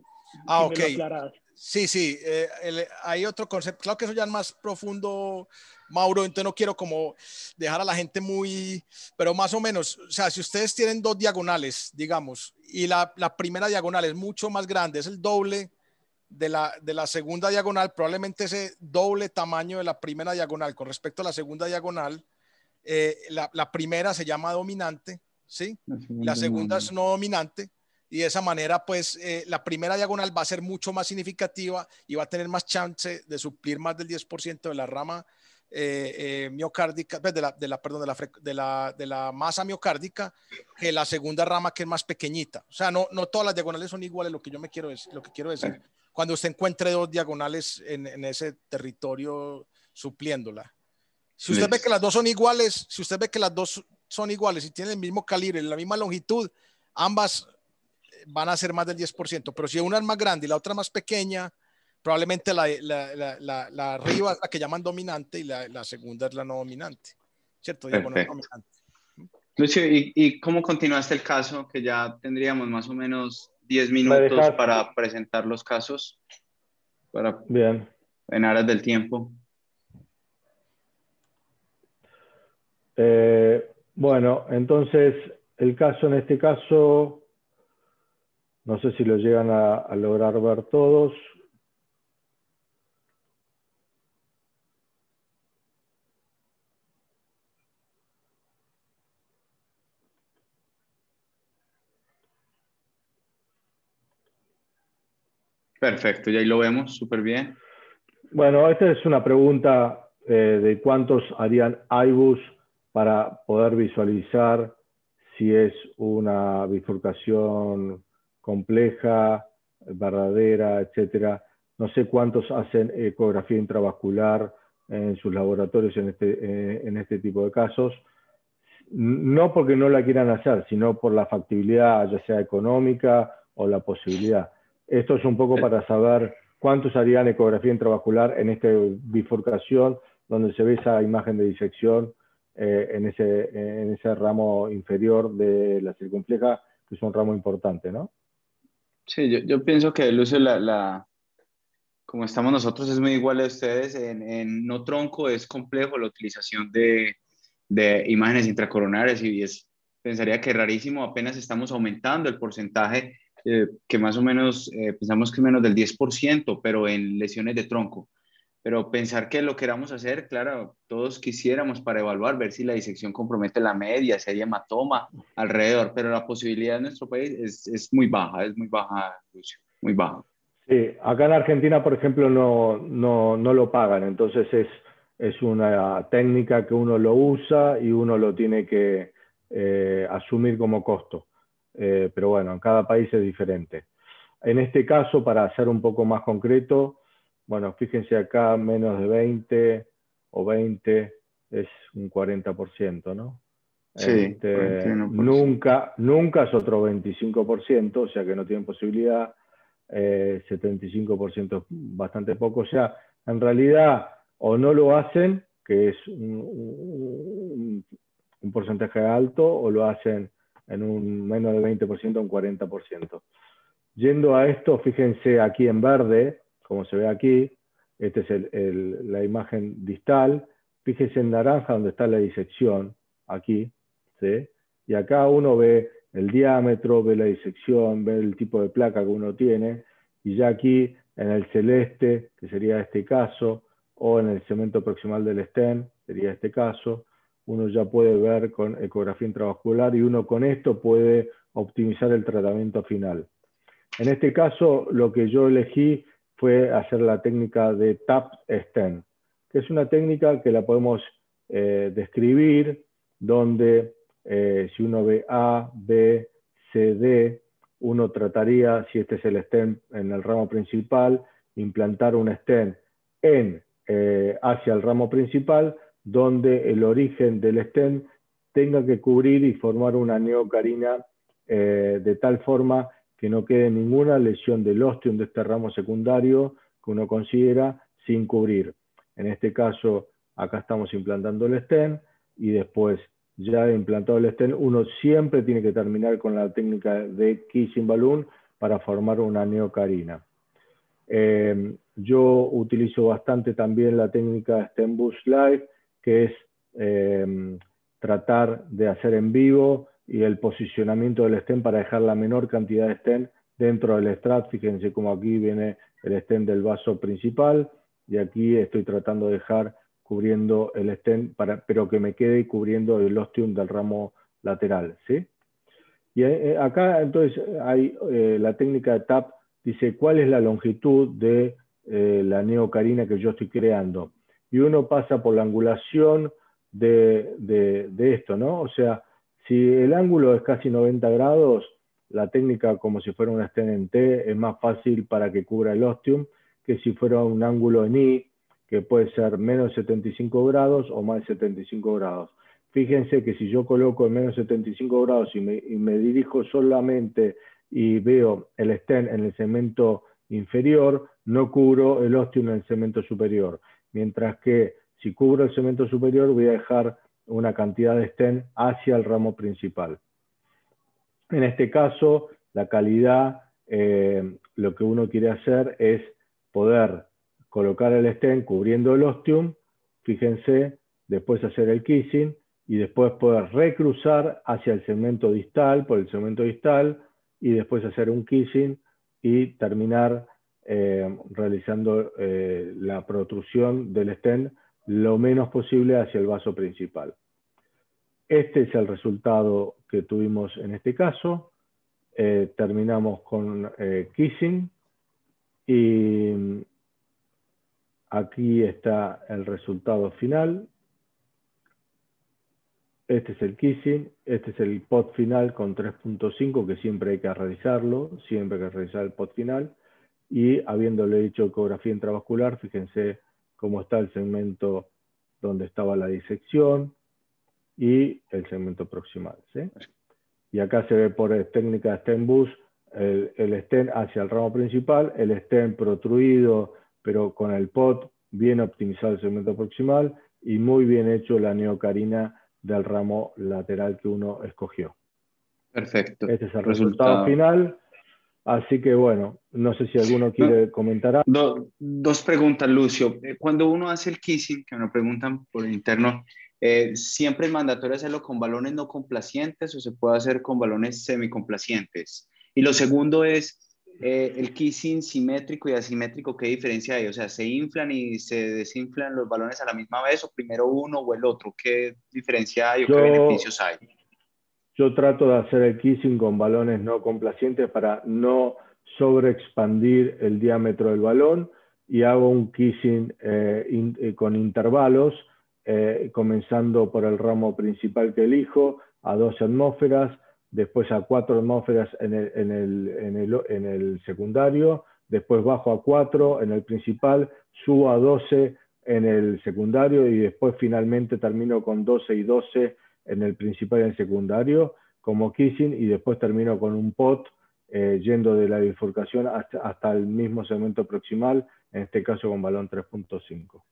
Ah, ok. Sí, sí. Eh, el, hay otro concepto. Claro que eso ya es más profundo, Mauro, entonces no quiero como dejar a la gente muy, pero más o menos, o sea, si ustedes tienen dos diagonales, digamos, y la, la primera diagonal es mucho más grande, es el doble de la, de la segunda diagonal, probablemente ese doble tamaño de la primera diagonal con respecto a la segunda diagonal, eh, la, la primera se llama dominante, ¿sí? La segunda es no dominante y de esa manera pues eh, la primera diagonal va a ser mucho más significativa y va a tener más chance de suplir más del diez por ciento de la rama eh, eh, miocárdica, de la, de la, perdón, de la, de, la, de la masa miocárdica que la segunda rama que es más pequeñita. O sea, no, no todas las diagonales son iguales, lo que yo me quiero decir, lo que quiero decir. Cuando usted encuentre dos diagonales en, en ese territorio supliéndola. Si usted ve que las dos son iguales, si usted ve que las dos son iguales y tienen el mismo calibre, la misma longitud, ambas van a ser más del diez por ciento. Pero si una es más grande y la otra más pequeña, probablemente la, la, la, la, la arriba es la que llaman dominante y la, la segunda es la no dominante. ¿Cierto? Diagonal dominante. Lucio, ¿y, ¿y cómo continuaste el caso? Que ya tendríamos más o menos diez minutos para presentar los casos. Para, Bien. En aras del tiempo. Eh, bueno, entonces el caso en este caso, no sé si lo llegan a, a lograr ver todos. Perfecto, y ahí lo vemos súper bien. Bueno, esta es una pregunta eh, de cuántos harían I B U S para poder visualizar si es una bifurcación compleja, verdadera, etcétera. No sé cuántos hacen ecografía intravascular en sus laboratorios en este, eh, en este tipo de casos. No porque no la quieran hacer, sino por la factibilidad, ya sea económica o la posibilidad. Esto es un poco para saber cuántos harían ecografía intravascular en esta bifurcación, donde se ve esa imagen de disección eh, en, ese, en ese ramo inferior de la circunfleja, que es un ramo importante, ¿no? Sí, yo, yo pienso que el uso de la, la, como estamos nosotros, es muy igual a ustedes. En, en no tronco es complejo la utilización de, de imágenes intracoronarias y es, pensaría que rarísimo, apenas estamos aumentando el porcentaje eh, que más o menos eh, pensamos que es menos del diez por ciento, pero en lesiones de tronco. Pero pensar que lo queramos hacer, claro, todos quisiéramos para evaluar, ver si la disección compromete la media, si hay hematoma alrededor, pero la posibilidad en nuestro país es, es muy baja, es muy baja, Lucio, muy baja. Sí, acá en Argentina, por ejemplo, no, no, no lo pagan, entonces es, es una técnica que uno lo usa y uno lo tiene que eh, asumir como costo. Eh, pero bueno, en cada país es diferente. En este caso, para ser un poco más concreto, bueno, fíjense acá, menos de veinte o veinte es un cuarenta por ciento, ¿no? Sí, Este, cuarenta y uno por ciento. nunca, nunca es otro veinticinco por ciento, o sea que no tienen posibilidad. Eh, setenta y cinco por ciento es bastante poco. O sea, en realidad, o no lo hacen, que es un, un, un porcentaje alto, o lo hacen en un menos de veinte por ciento, un cuarenta por ciento. Yendo a esto, fíjense aquí en verde, como se ve aquí, esta es el, el, la imagen distal, fíjense en naranja donde está la disección, aquí, ¿sí? Y acá uno ve el diámetro, ve la disección, ve el tipo de placa que uno tiene, y ya aquí en el celeste, que sería este caso, o en el segmento proximal del stem, sería este caso, uno ya puede ver con ecografía intravascular y uno con esto puede optimizar el tratamiento final. En este caso, lo que yo elegí fue hacer la técnica de tap stem, que es una técnica que la podemos eh, describir, donde eh, si uno ve A, B, C, D, uno trataría, si este es el stem en el ramo principal, implantar un stem en, eh, hacia el ramo principal, donde el origen del stem tenga que cubrir y formar una neocarina eh, de tal forma que no quede ninguna lesión del ostium de este ramo secundario que uno considera sin cubrir. En este caso, acá estamos implantando el stem y después, ya implantado el stem, uno siempre tiene que terminar con la técnica de kissing balloon para formar una neocarina. Eh, yo utilizo bastante también la técnica Stem Boost Live, que es eh, tratar de hacer en vivo y el posicionamiento del stem para dejar la menor cantidad de stem dentro del strat. Fíjense cómo aquí viene el stem del vaso principal y aquí estoy tratando de dejar cubriendo el stem, para, pero que me quede cubriendo el ostium del ramo lateral, ¿sí? Y eh, acá entonces hay eh, la técnica de tap, dice cuál es la longitud de eh, la neocarina que yo estoy creando. Y uno pasa por la angulación de, de, de esto, ¿no? O sea, si el ángulo es casi noventa grados, la técnica como si fuera una stem en T es más fácil para que cubra el ostium que si fuera un ángulo en I, que puede ser menos setenta y cinco grados o más setenta y cinco grados. Fíjense que si yo coloco en menos setenta y cinco grados y me, y me dirijo solamente y veo el stem en el segmento inferior, no cubro el ostium en el segmento superior. Mientras que si cubro el segmento superior, voy a dejar una cantidad de stem hacia el ramo principal. En este caso, la calidad, eh, lo que uno quiere hacer es poder colocar el stem cubriendo el ostium, fíjense, después hacer el kissing, y después poder recruzar hacia el segmento distal, por el segmento distal, y después hacer un kissing y terminar eh, realizando eh, la protrusión del stem lo menos posible hacia el vaso principal. Este es el resultado que tuvimos en este caso. Eh, terminamos con eh, kissing y aquí está el resultado final. Este es el kissing, este es el pot final con tres punto cinco, que siempre hay que realizarlo, siempre hay que realizar el pot final. Y habiéndole hecho ecografía intravascular, fíjense cómo está el segmento donde estaba la disección y el segmento proximal, ¿sí? Y acá se ve por técnica de stem boost el, el stem hacia el ramo principal, el stem protruido, pero con el pot bien optimizado el segmento proximal y muy bien hecho la neocarina del ramo lateral que uno escogió. Perfecto. Este es el resultado, resultado final. Así que bueno, no sé si alguno quiere no, comentar algo. Do, dos preguntas, Lucio. Cuando uno hace el kissing, que me preguntan por interno, eh, ¿siempre es mandatorio hacerlo con balones no complacientes o se puede hacer con balones semicomplacientes? Y lo segundo es eh, el kissing simétrico y asimétrico, ¿qué diferencia hay? O sea, ¿se inflan y se desinflan los balones a la misma vez o primero uno o el otro? ¿Qué diferencia hay o Yo, qué beneficios hay? Yo trato de hacer el kissing con balones no complacientes para no sobreexpandir el diámetro del balón y hago un kissing eh, in, eh, con intervalos, eh, comenzando por el ramo principal que elijo, a doce atmósferas, después a cuatro atmósferas en el, en el, en el, en el secundario, después bajo a cuatro en el principal, subo a doce en el secundario y después finalmente termino con doce y doce en el principal y en el secundario como kissing y después termino con un pot eh, yendo de la bifurcación hasta, hasta el mismo segmento proximal, en este caso con balón tres punto cinco.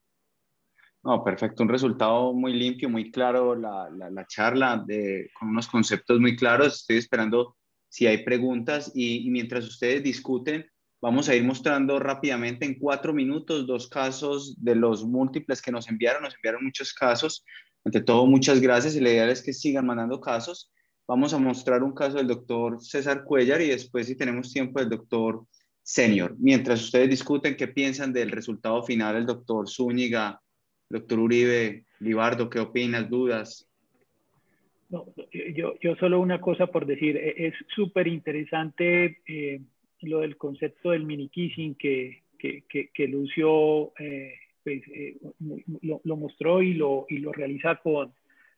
No, perfecto, un resultado muy limpio, muy claro, la, la, la charla de, con unos conceptos muy claros. Estoy esperando si hay preguntas y, y mientras ustedes discuten, vamos a ir mostrando rápidamente en cuatro minutos dos casos de los múltiples que nos enviaron. Nos enviaron muchos casos. Ante todo, muchas gracias y la idea es que sigan mandando casos. Vamos a mostrar un caso del doctor César Cuellar y después, si tenemos tiempo, del doctor Senior. Mientras ustedes discuten, ¿qué piensan del resultado final del doctor Zúñiga? Doctor Uribe, Libardo, ¿qué opinas? ¿Dudas? No, yo, yo solo una cosa por decir, es súper interesante eh, lo del concepto del mini kissing que, que, que, que Lucio eh, pues, eh, lo, lo mostró y lo, y lo realiza con,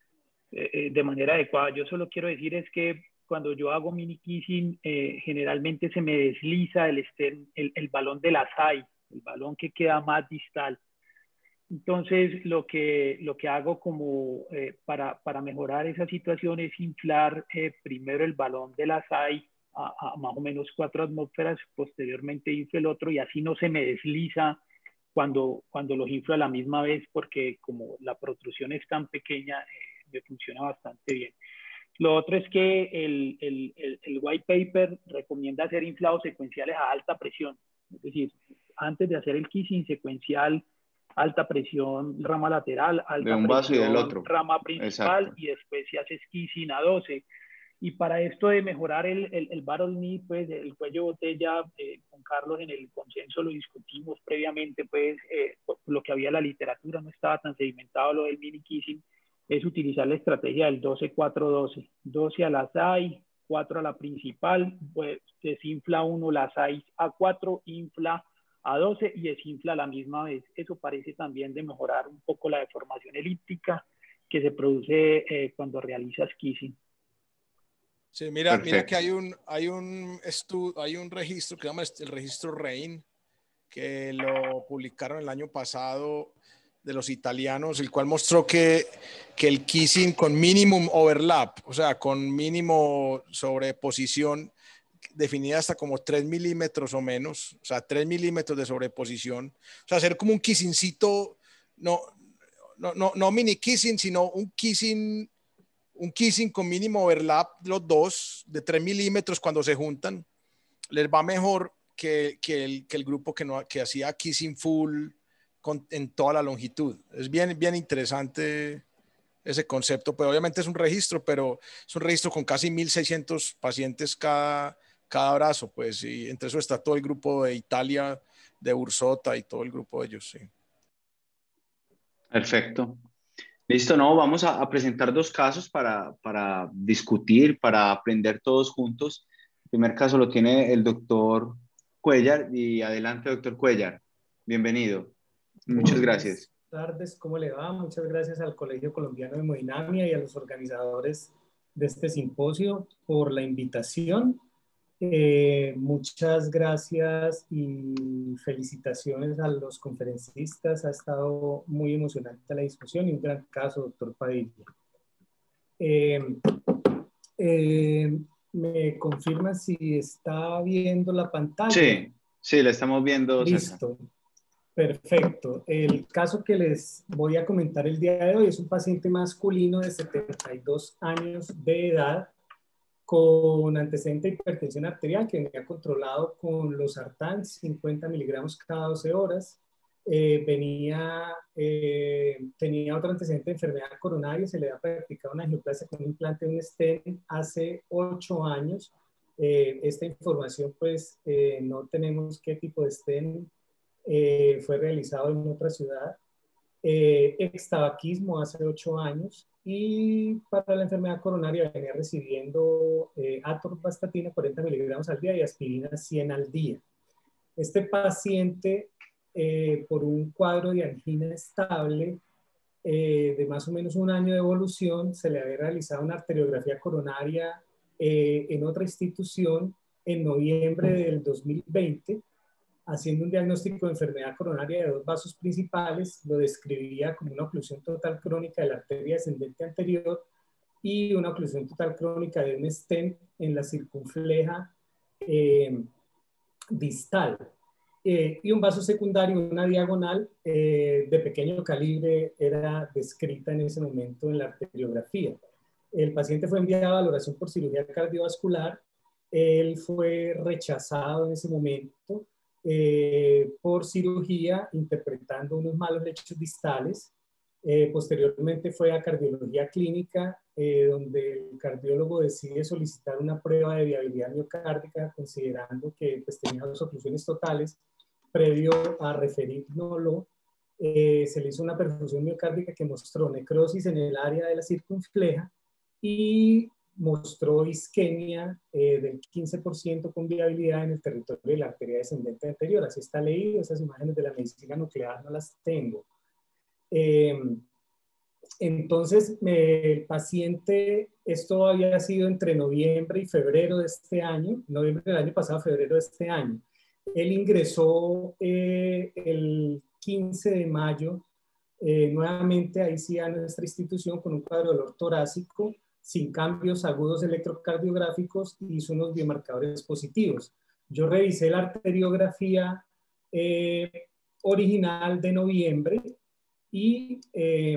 eh, de manera adecuada. Yo solo quiero decir es que cuando yo hago mini kissing, eh, generalmente se me desliza el, el, el balón de la S A I, el balón que queda más distal. Entonces, lo que, lo que hago como eh, para, para mejorar esa situación es inflar eh, primero el balón de la S A I a, a más o menos cuatro atmósferas, posteriormente inflo el otro y así no se me desliza cuando, cuando los inflo a la misma vez porque como la protrusión es tan pequeña, eh, me funciona bastante bien. Lo otro es que el, el, el, el white paper recomienda hacer inflados secuenciales a alta presión, es decir, antes de hacer el kissing secuencial, alta presión, rama lateral, alta de un vaso presión, y del otro. rama principal. Exacto. Y después se hace kissing a doce. Y para esto de mejorar el, el, el barrel knee, pues el cuello botella, eh, con Carlos en el consenso lo discutimos previamente, pues eh, lo que había en la literatura, no estaba tan sedimentado lo del mini kissing, es utilizar la estrategia del doce cuatro doce. doce a la S A I, cuatro a la principal, pues desinfla uno la S A I a cuatro, infla a doce y desinfla a la misma vez. Eso parece también de mejorar un poco la deformación elíptica que se produce eh, cuando realizas kissing. Sí, mira, mira que hay un, hay un estudio, hay un registro que se llama el registro RAIN, que lo publicaron el año pasado de los italianos, el cual mostró que, que el kissing con minimum overlap, o sea, con mínimo sobreposición, definida hasta como tres milímetros o menos, o sea, tres milímetros de sobreposición, o sea, hacer como un kissingcito, no, no, no, no mini kissing, sino un kissing, un kissing con mínimo overlap, los dos, de tres milímetros cuando se juntan, les va mejor que, que, el, que el grupo que, no, que hacía kissing full con, en toda la longitud. Es bien, bien interesante ese concepto, pues obviamente es un registro, pero es un registro con casi mil seiscientos pacientes cada, cada brazo, pues, y entre eso está todo el grupo de Italia, de Ursota y todo el grupo de ellos, sí. Perfecto. Listo, no, vamos a, a presentar dos casos para, para discutir, para aprender todos juntos. El primer caso lo tiene el doctor Cuellar y adelante, doctor Cuellar. Bienvenido. Muchas gracias. Buenas tardes, ¿cómo le va? Muchas gracias al Colegio Colombiano de Hemodinamia y a los organizadores de este simposio por la invitación. Eh, muchas gracias y felicitaciones a los conferencistas. Ha estado muy emocionante la discusión y un gran caso, doctor Padilla. Eh, eh, ¿Me confirma si está viendo la pantalla? Sí, sí, la estamos viendo. Listo. César. Perfecto. El caso que les voy a comentar el día de hoy es un paciente masculino de setenta y dos años de edad con antecedente de hipertensión arterial que venía controlado con losartán, cincuenta miligramos cada doce horas. Eh, venía, eh, tenía otro antecedente de enfermedad coronaria, se le había practicado una angioplasia con un implante de un stent hace ocho años. Eh, esta información, pues, eh, no tenemos qué tipo de stent eh, fue realizado en otra ciudad. Eh, extabaquismo hace ocho años y para la enfermedad coronaria venía recibiendo eh, atorvastatina cuarenta miligramos al día y aspirina cien al día. Este paciente, eh, por un cuadro de angina estable eh, de más o menos un año de evolución, se le había realizado una arteriografía coronaria eh, en otra institución en noviembre del dos mil veinte, haciendo un diagnóstico de enfermedad coronaria de dos vasos principales. Lo describía como una oclusión total crónica de la arteria descendente anterior y una oclusión total crónica de un stent en la circunfleja eh, distal. Eh, y un vaso secundario, una diagonal eh, de pequeño calibre, era descrita en ese momento en la arteriografía. El paciente fue enviado a valoración por cirugía cardiovascular. Él fue rechazado en ese momento eh, por cirugía, interpretando unos malos lechos distales. Eh, posteriormente fue a cardiología clínica, eh, donde el cardiólogo decide solicitar una prueba de viabilidad miocárdica, considerando que pues, tenía dos oclusiones totales. Previo a referírnoslo, eh, se le hizo una perfusión miocárdica que mostró necrosis en el área de la circunfleja y mostró isquemia eh, del quince por ciento con viabilidad en el territorio de la arteria descendente anterior. Así está leído, esas imágenes de la medicina nuclear no las tengo. Eh, entonces, me, el paciente, esto había sido entre noviembre y febrero de este año, noviembre del año pasado, febrero de este año. Él ingresó eh, el quince de mayo, eh, nuevamente ahí sí a nuestra institución con un cuadro de dolor torácico, sin cambios agudos electrocardiográficos y hizo unos biomarcadores positivos. Yo revisé la arteriografía eh, original de noviembre y eh,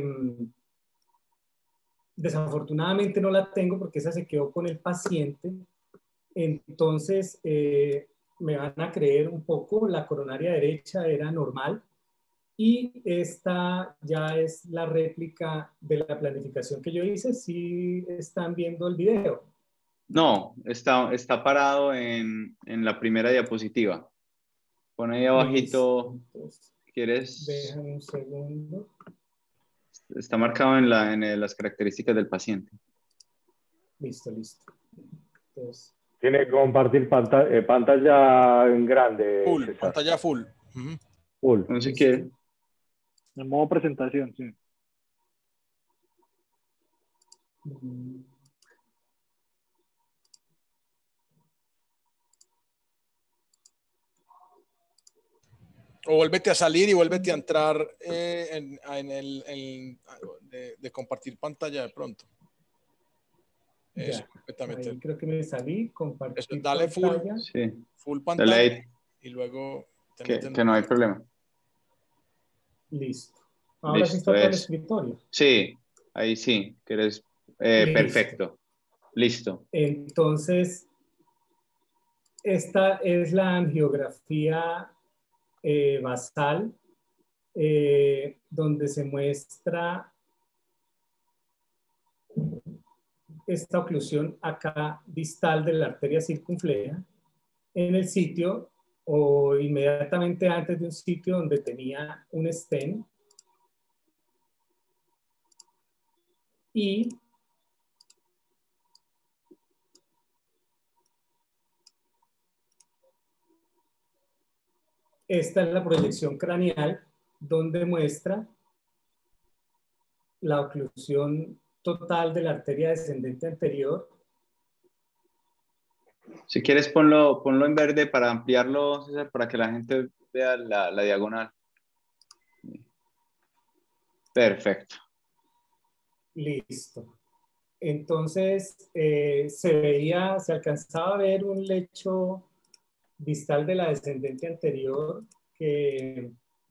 desafortunadamente no la tengo porque esa se quedó con el paciente. Entonces, eh, me van a creer un poco, la coronaria derecha era normal y esta ya es la réplica de la planificación que yo hice. ¿Sí están viendo el video? No, está, está parado en, en la primera diapositiva. Pon ahí abajito, Entonces, ¿quieres? déjame un segundo. Está marcado en, la, en las características del paciente. Listo, listo. Entonces, tiene que compartir pantalla, eh, pantalla en grande. Full, César. pantalla full. Uh-huh. Full. No sé qué. En modo presentación, sí. O vuélvete a salir y vuélvete a entrar eh, en, en el en, de, de compartir pantalla de pronto. Eso, ya, completamente. ahí creo que me salí, compartir Eso, dale pantalla. full, Sí. full Dale pantalla ahí, y luego te que, meten- que no hay problema. Listo. Ahora sí Listo, está todo el es. escritorio. Sí, ahí sí, que eres eh, Listo. perfecto. Listo. Entonces, esta es la angiografía eh, basal, eh, donde se muestra esta oclusión acá distal de la arteria circunfleja en el sitio o inmediatamente antes de un sitio donde tenía un stent. Y esta es la proyección craneal donde muestra la oclusión total de la arteria descendente anterior. Si quieres, ponlo, ponlo en verde para ampliarlo, César, para que la gente vea la, la diagonal. Perfecto. Listo. Entonces, eh, se veía, se alcanzaba a ver un lecho distal de la descendente anterior que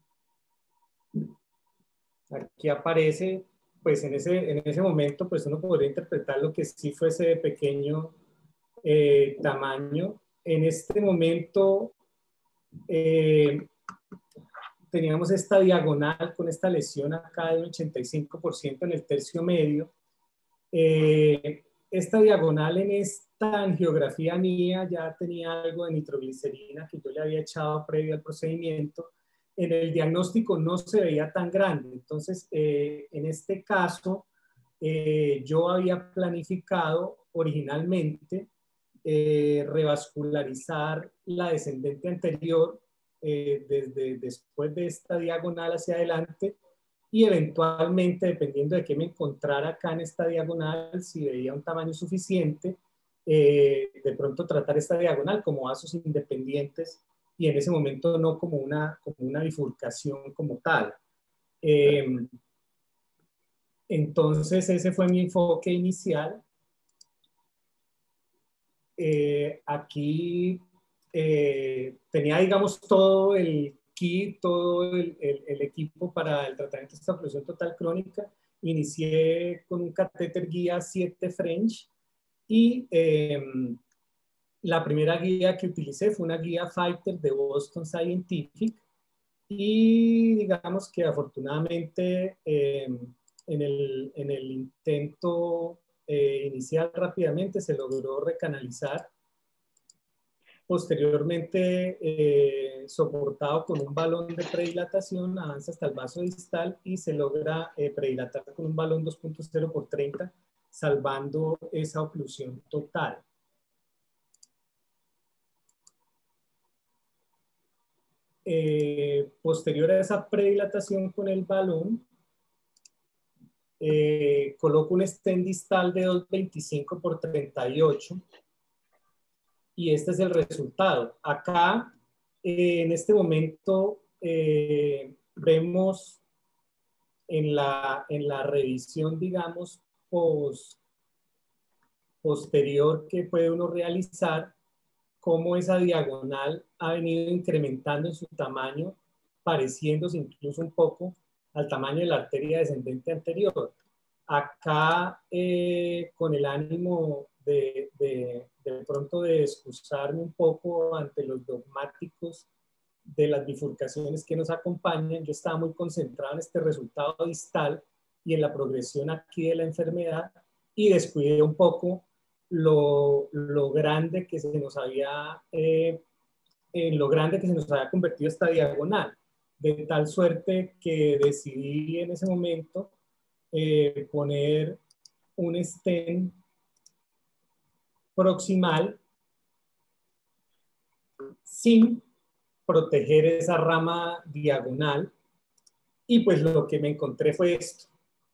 aquí aparece, pues en ese, en ese momento, pues uno podría interpretar lo que sí fuese de pequeño eh, tamaño. En este momento eh, teníamos esta diagonal con esta lesión acá del ochenta y cinco por ciento en el tercio medio. Eh, esta diagonal en esta angiografía mía ya tenía algo de nitroglicerina que yo le había echado previo al procedimiento. En el diagnóstico no se veía tan grande. Entonces, eh, en este caso, eh, yo había planificado originalmente eh, revascularizar la descendente anterior eh, desde después de esta diagonal hacia adelante y eventualmente, dependiendo de qué me encontrara acá en esta diagonal, si veía un tamaño suficiente, eh, de pronto tratar esta diagonal como vasos independientes y en ese momento no como una, como una bifurcación como tal. Eh, entonces ese fue mi enfoque inicial. Eh, aquí eh, tenía, digamos, todo el kit, todo el, el, el equipo para el tratamiento de esta oclusión total crónica. Inicié con un catéter guía siete French y eh, la primera guía que utilicé fue una guía Fighter de Boston Scientific y digamos que afortunadamente eh, en, el, en el intento eh, inicial rápidamente se logró recanalizar. Posteriormente, eh, soportado con un balón de predilatación, avanza hasta el vaso distal y se logra eh, predilatar con un balón dos punto cero por treinta, salvando esa oclusión total. Eh, posterior a esa predilatación con el balón, eh, coloco un stent distal de dos punto veinticinco por treinta y ocho y este es el resultado. Acá, eh, en este momento, eh, vemos en la, en la revisión, digamos, post, posterior que puede uno realizar, cómo esa diagonal ha venido incrementando en su tamaño, pareciéndose incluso un poco al tamaño de la arteria descendente anterior. Acá, eh, con el ánimo de, de, de pronto de excusarme un poco ante los dogmáticos de las bifurcaciones que nos acompañan, yo estaba muy concentrado en este resultado distal y en la progresión aquí de la enfermedad y descuidé un poco lo, lo grande que se nos había, eh, en lo grande que se nos había convertido esta diagonal, de tal suerte que decidí en ese momento eh, poner un stent proximal sin proteger esa rama diagonal y pues lo que me encontré fue esto.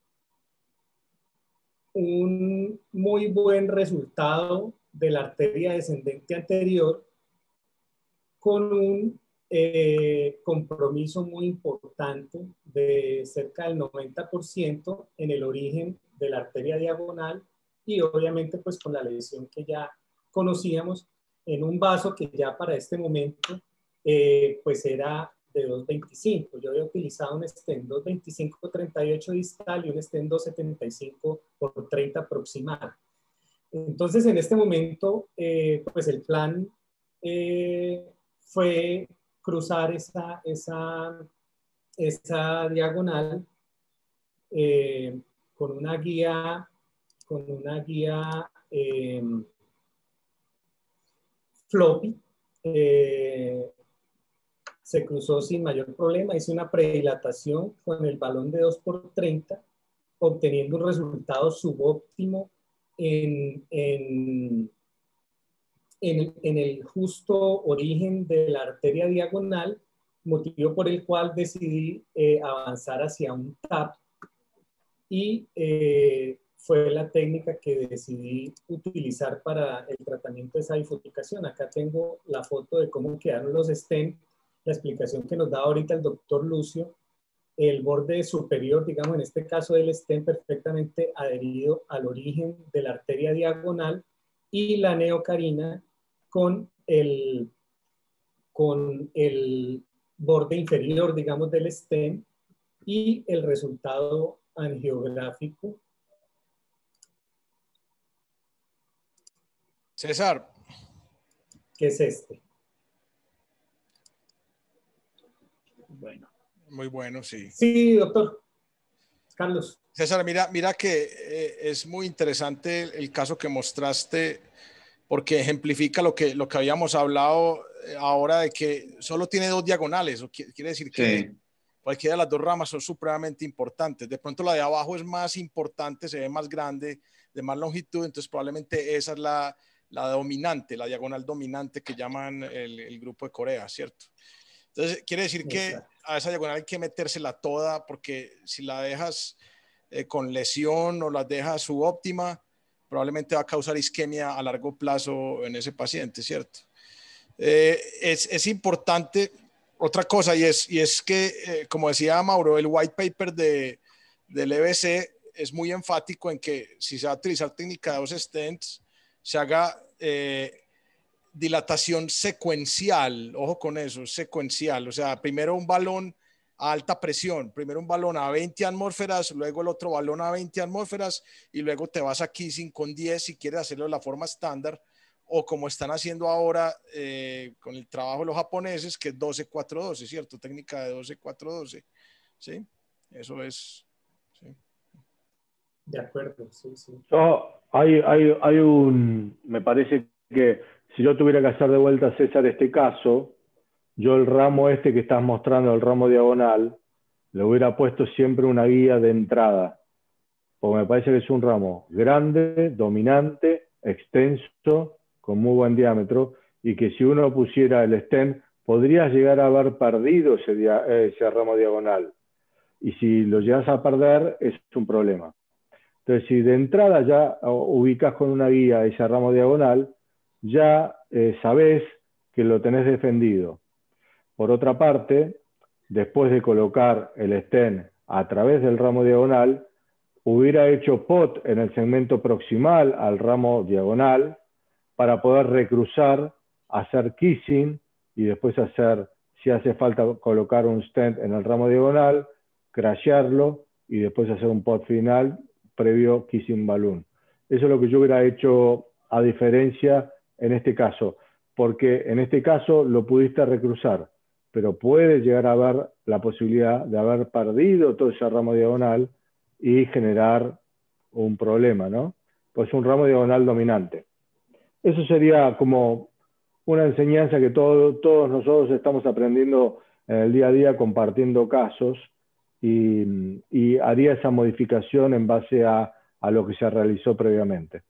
Un muy buen resultado de la arteria descendente anterior con un eh, compromiso muy importante de cerca del noventa por ciento en el origen de la arteria diagonal y obviamente pues con la lesión que ya conocíamos en un vaso que ya para este momento eh, pues era de dos punto veinticinco. Yo había utilizado un stent dos punto veinticinco por treinta y ocho distal y un stent dos punto setenta y cinco por treinta proximal. Entonces, en este momento, eh, pues el plan eh, fue cruzar esa, esa, esa diagonal eh, con una guía, con una guía eh, floppy. Eh, se cruzó sin mayor problema, hice una predilatación con el balón de dos por treinta, obteniendo un resultado subóptimo en, en, en, en el justo origen de la arteria diagonal, motivo por el cual decidí eh, avanzar hacia un T A P y eh, fue la técnica que decidí utilizar para el tratamiento de esa bifurcación. Acá tengo la foto de cómo quedaron los stents, la explicación que nos da ahorita el doctor Lucio, el borde superior, digamos en este caso del stent perfectamente adherido al origen de la arteria diagonal y la neocarina con el, con el borde inferior, digamos, del stent y el resultado angiográfico. César. ¿Qué es este? Bueno. Muy bueno, sí. Sí, doctor. Carlos. César, mira, mira que eh, es muy interesante el, el caso que mostraste porque ejemplifica lo que, lo que habíamos hablado eh, ahora de que solo tiene dos diagonales. O quiere, quiere decir que Sí, cualquiera de las dos ramas son supremamente importantes. De pronto la de abajo es más importante, se ve más grande, de más longitud, entonces probablemente esa es la, la dominante, la diagonal dominante que llaman el, el grupo de Corea, ¿cierto? Entonces quiere decir que Exacto. a esa diagonal hay que metérsela toda porque si la dejas eh, con lesión o la dejas subóptima, probablemente va a causar isquemia a largo plazo en ese paciente, ¿cierto? Eh, es, es importante otra cosa y es, y es que, eh, como decía Mauro, el white paper de, del E B C es muy enfático en que si se va a utilizar técnica de dos stents, se haga eh, dilatación secuencial, ojo con eso, secuencial, o sea, primero un balón a alta presión, primero un balón a veinte atmósferas, luego el otro balón a veinte atmósferas y luego te vas a kissing con diez si quieres hacerlo de la forma estándar o como están haciendo ahora eh, con el trabajo de los japoneses, que es doce cuatro doce, ¿cierto? Técnica de doce cuatro doce, ¿sí? Eso es, ¿sí? De acuerdo, sí, sí. No, hay, hay, hay un, me parece que si yo tuviera que hacer de vuelta, César, este caso, yo el ramo este que estás mostrando, el ramo diagonal, le hubiera puesto siempre una guía de entrada, porque me parece que es un ramo grande, dominante, extenso, con muy buen diámetro, y que si uno pusiera el stent, podrías llegar a haber perdido ese, dia, ese ramo diagonal. Y si lo llegas a perder, es un problema. Entonces, si de entrada ya ubicas con una guía ese ramo diagonal, ya eh, sabés que lo tenés defendido. Por otra parte, después de colocar el stent a través del ramo diagonal, hubiera hecho P O T en el segmento proximal al ramo diagonal para poder recruzar, hacer kissing y después hacer, si hace falta colocar un stent en el ramo diagonal, crashearlo y después hacer un P O T final previo kissing balloon. Eso es lo que yo hubiera hecho a diferencia en este caso, porque en este caso lo pudiste recruzar, pero puede llegar a haber la posibilidad de haber perdido todo ese ramo diagonal y generar un problema, ¿no? Pues un ramo diagonal dominante. Eso sería como una enseñanza que todo, todos nosotros estamos aprendiendo en el día a día, compartiendo casos, y, y haría esa modificación en base a, a lo que se realizó previamente.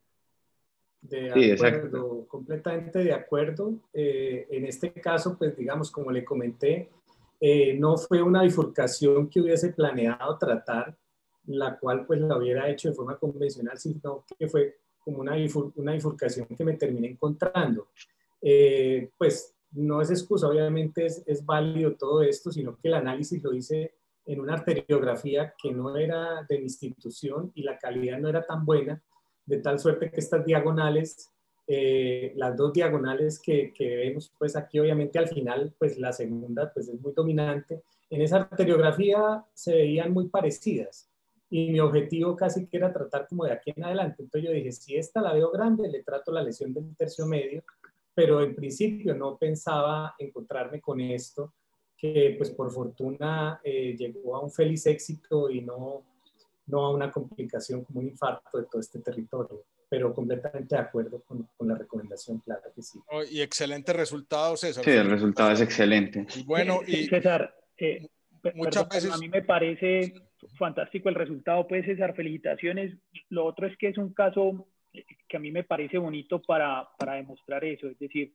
De sí, acuerdo, exacto. completamente de acuerdo. Eh, en este caso, pues digamos, como le comenté, eh, no fue una bifurcación que hubiese planeado tratar, la cual pues la hubiera hecho de forma convencional, sino que fue como una, bifur una bifurcación que me terminé encontrando. Eh, pues no es excusa, obviamente es, es válido todo esto, sino que el análisis lo hice en una arteriografía que no era de mi institución y la calidad no era tan buena, de tal suerte que estas diagonales, eh, las dos diagonales que, que vemos pues aquí obviamente al final, pues la segunda pues es muy dominante, en esa arteriografía se veían muy parecidas y mi objetivo casi que era tratar como de aquí en adelante, entonces yo dije, si esta la veo grande, le trato la lesión del tercio medio, pero en principio no pensaba encontrarme con esto, que pues por fortuna eh, llegó a un feliz éxito y no, no a una complicación como un infarto de todo este territorio, pero completamente de acuerdo con, con la recomendación, claro que sí. Oh, y excelente resultado, César. Sí, el resultado es excelente. Y bueno, y César, eh, muchas perdón, veces... a mí me parece fantástico el resultado, pues César, felicitaciones. Lo otro es que es un caso que a mí me parece bonito para, para demostrar eso, es decir,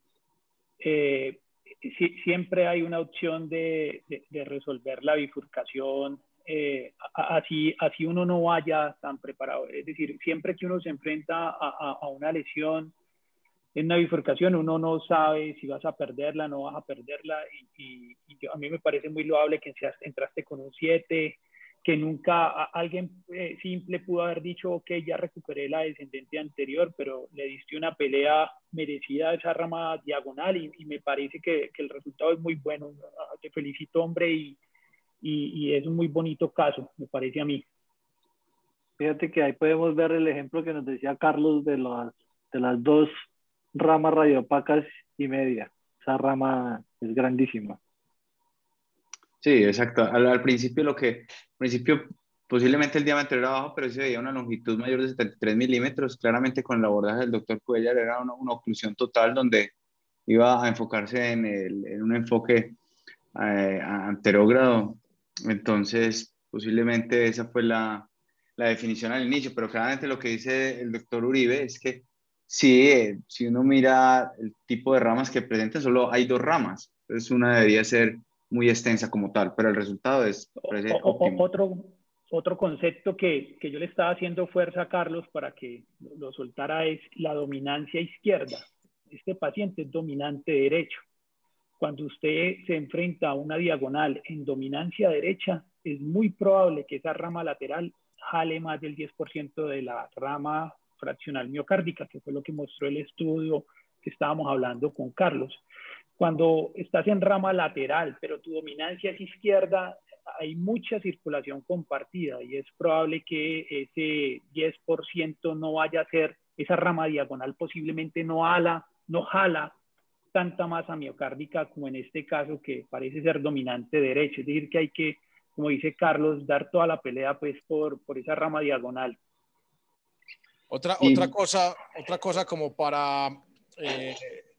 eh, si, siempre hay una opción de, de, de resolver la bifurcación, eh, así, así uno no vaya tan preparado, es decir, siempre que uno se enfrenta a, a, a una lesión en una bifurcación, uno no sabe si vas a perderla, no vas a perderla, y, y, y yo, a mí me parece muy loable que seas, entraste con un siete, que nunca a, alguien eh, simple pudo haber dicho, ok, ya recuperé la descendente anterior, pero le diste una pelea merecida a esa rama diagonal, y, y me parece que, que el resultado es muy bueno. Te felicito, hombre, y, y, y es un muy bonito caso, me parece a mí. Fíjate que ahí podemos ver el ejemplo que nos decía Carlos de las, de las dos ramas radiopacas y media. Esa rama es grandísima. Sí, exacto. Al, al principio lo que, al principio posiblemente el diámetro era bajo, pero se veía una longitud mayor de setenta y tres milímetros. Claramente con el abordaje del doctor Cuellar era una, una oclusión total donde iba a enfocarse en, el, en un enfoque eh, anterógrado. Entonces, posiblemente esa fue la, la definición al inicio, pero claramente lo que dice el doctor Uribe es que sí, eh, si uno mira el tipo de ramas que presentan, solo hay dos ramas. Entonces, una debería ser muy extensa como tal, pero el resultado es parece o, o, óptimo. Otro, otro concepto que, que yo le estaba haciendo fuerza a Carlos para que lo soltara es la dominancia izquierda. Este paciente es dominante derecho. Cuando usted se enfrenta a una diagonal en dominancia derecha, es muy probable que esa rama lateral jale más del diez por ciento de la rama fraccional miocárdica, que fue lo que mostró el estudio que estábamos hablando con Carlos. Cuando estás en rama lateral, pero tu dominancia es izquierda, hay mucha circulación compartida y es probable que ese diez por ciento no vaya a ser, esa rama diagonal posiblemente no jala, no jala tanta masa miocárdica como en este caso que parece ser dominante derecho. Es decir, que hay que, como dice Carlos, dar toda la pelea pues por, por esa rama diagonal. Otra, Y, otra cosa, otra cosa como para... Eh,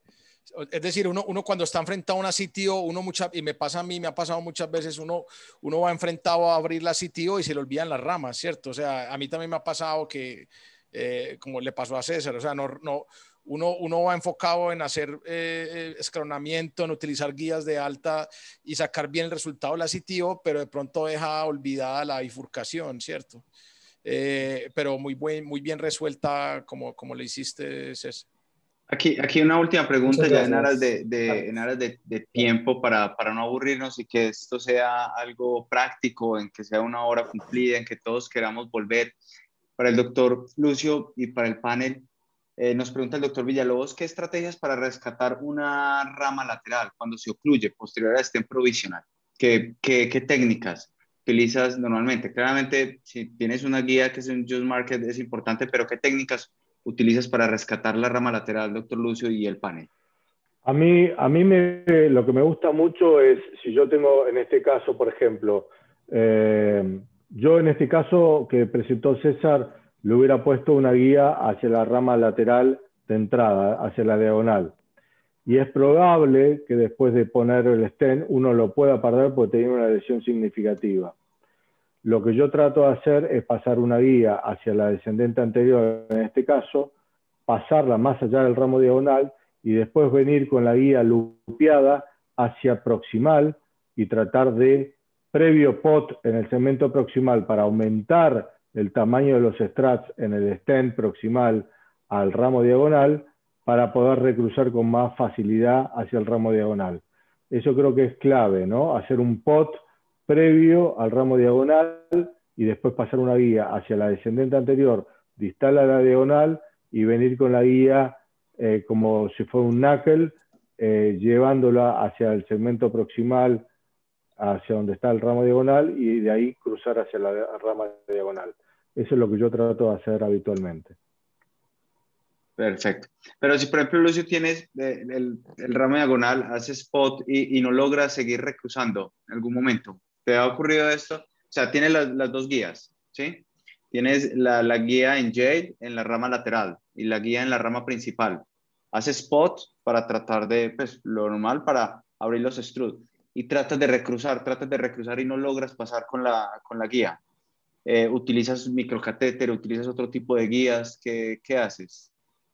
es decir, uno, uno cuando está enfrentado a una C T O, uno mucha, y me pasa a mí, me ha pasado muchas veces, uno, uno va enfrentado a abrir la C T O y se le olvidan las ramas, ¿cierto? O sea, a mí también me ha pasado que, eh, como le pasó a César, o sea, no, no, uno, uno va enfocado en hacer eh, escalonamiento, en utilizar guías de alta y sacar bien el resultado de la C T O, pero de pronto deja olvidada la bifurcación, ¿cierto? Eh, pero muy, buen, muy bien resuelta como, como le hiciste, César. Aquí, aquí una última pregunta ya en aras de, de, Claro. en aras de, de tiempo para, para no aburrirnos y que esto sea algo práctico, en que sea una hora cumplida, en que todos queramos volver. Para el doctor Lucio y para el panel, eh, nos pregunta el doctor Villalobos, ¿qué estrategias para rescatar una rama lateral cuando se ocluye posterior a stent provisional? ¿Qué, qué, qué técnicas utilizas normalmente? Claramente, si tienes una guía que es un Just Market es importante, pero ¿qué técnicas utilizas para rescatar la rama lateral, doctor Lucio, y el panel? A mí, a mí me, lo que me gusta mucho es, si yo tengo en este caso, por ejemplo, eh, yo en este caso que presentó César, le hubiera puesto una guía hacia la rama lateral de entrada, hacia la diagonal. Y es probable que después de poner el stent uno lo pueda perder porque tiene una lesión significativa. Lo que yo trato de hacer es pasar una guía hacia la descendente anterior, en este caso, pasarla más allá del ramo diagonal y después venir con la guía lupeada hacia proximal y tratar de, previo P O T en el segmento proximal para aumentar el tamaño de los strats en el stent proximal al ramo diagonal para poder recruzar con más facilidad hacia el ramo diagonal. Eso creo que es clave, ¿no? Hacer un P O T previo al ramo diagonal y después pasar una guía hacia la descendente anterior, distal a la diagonal y venir con la guía eh, como si fuera un knuckle, eh, llevándola hacia el segmento proximal, hacia donde está el ramo diagonal y de ahí cruzar hacia la rama diagonal. Eso es lo que yo trato de hacer habitualmente. Perfecto. Pero si, por ejemplo, Lucio, tienes el, el, el ramo diagonal, haces spot y, y no logras seguir recruzando en algún momento, ¿te ha ocurrido esto? O sea, tienes las, las dos guías, ¿sí? Tienes la, la guía en Jade en la rama lateral y la guía en la rama principal. Haces spot para tratar de, pues, lo normal para abrir los struts y tratas de recruzar, tratas de recruzar y no logras pasar con la, con la guía. Eh, ¿Utilizas microcatéter, utilizas otro tipo de guías? ¿Qué, qué haces?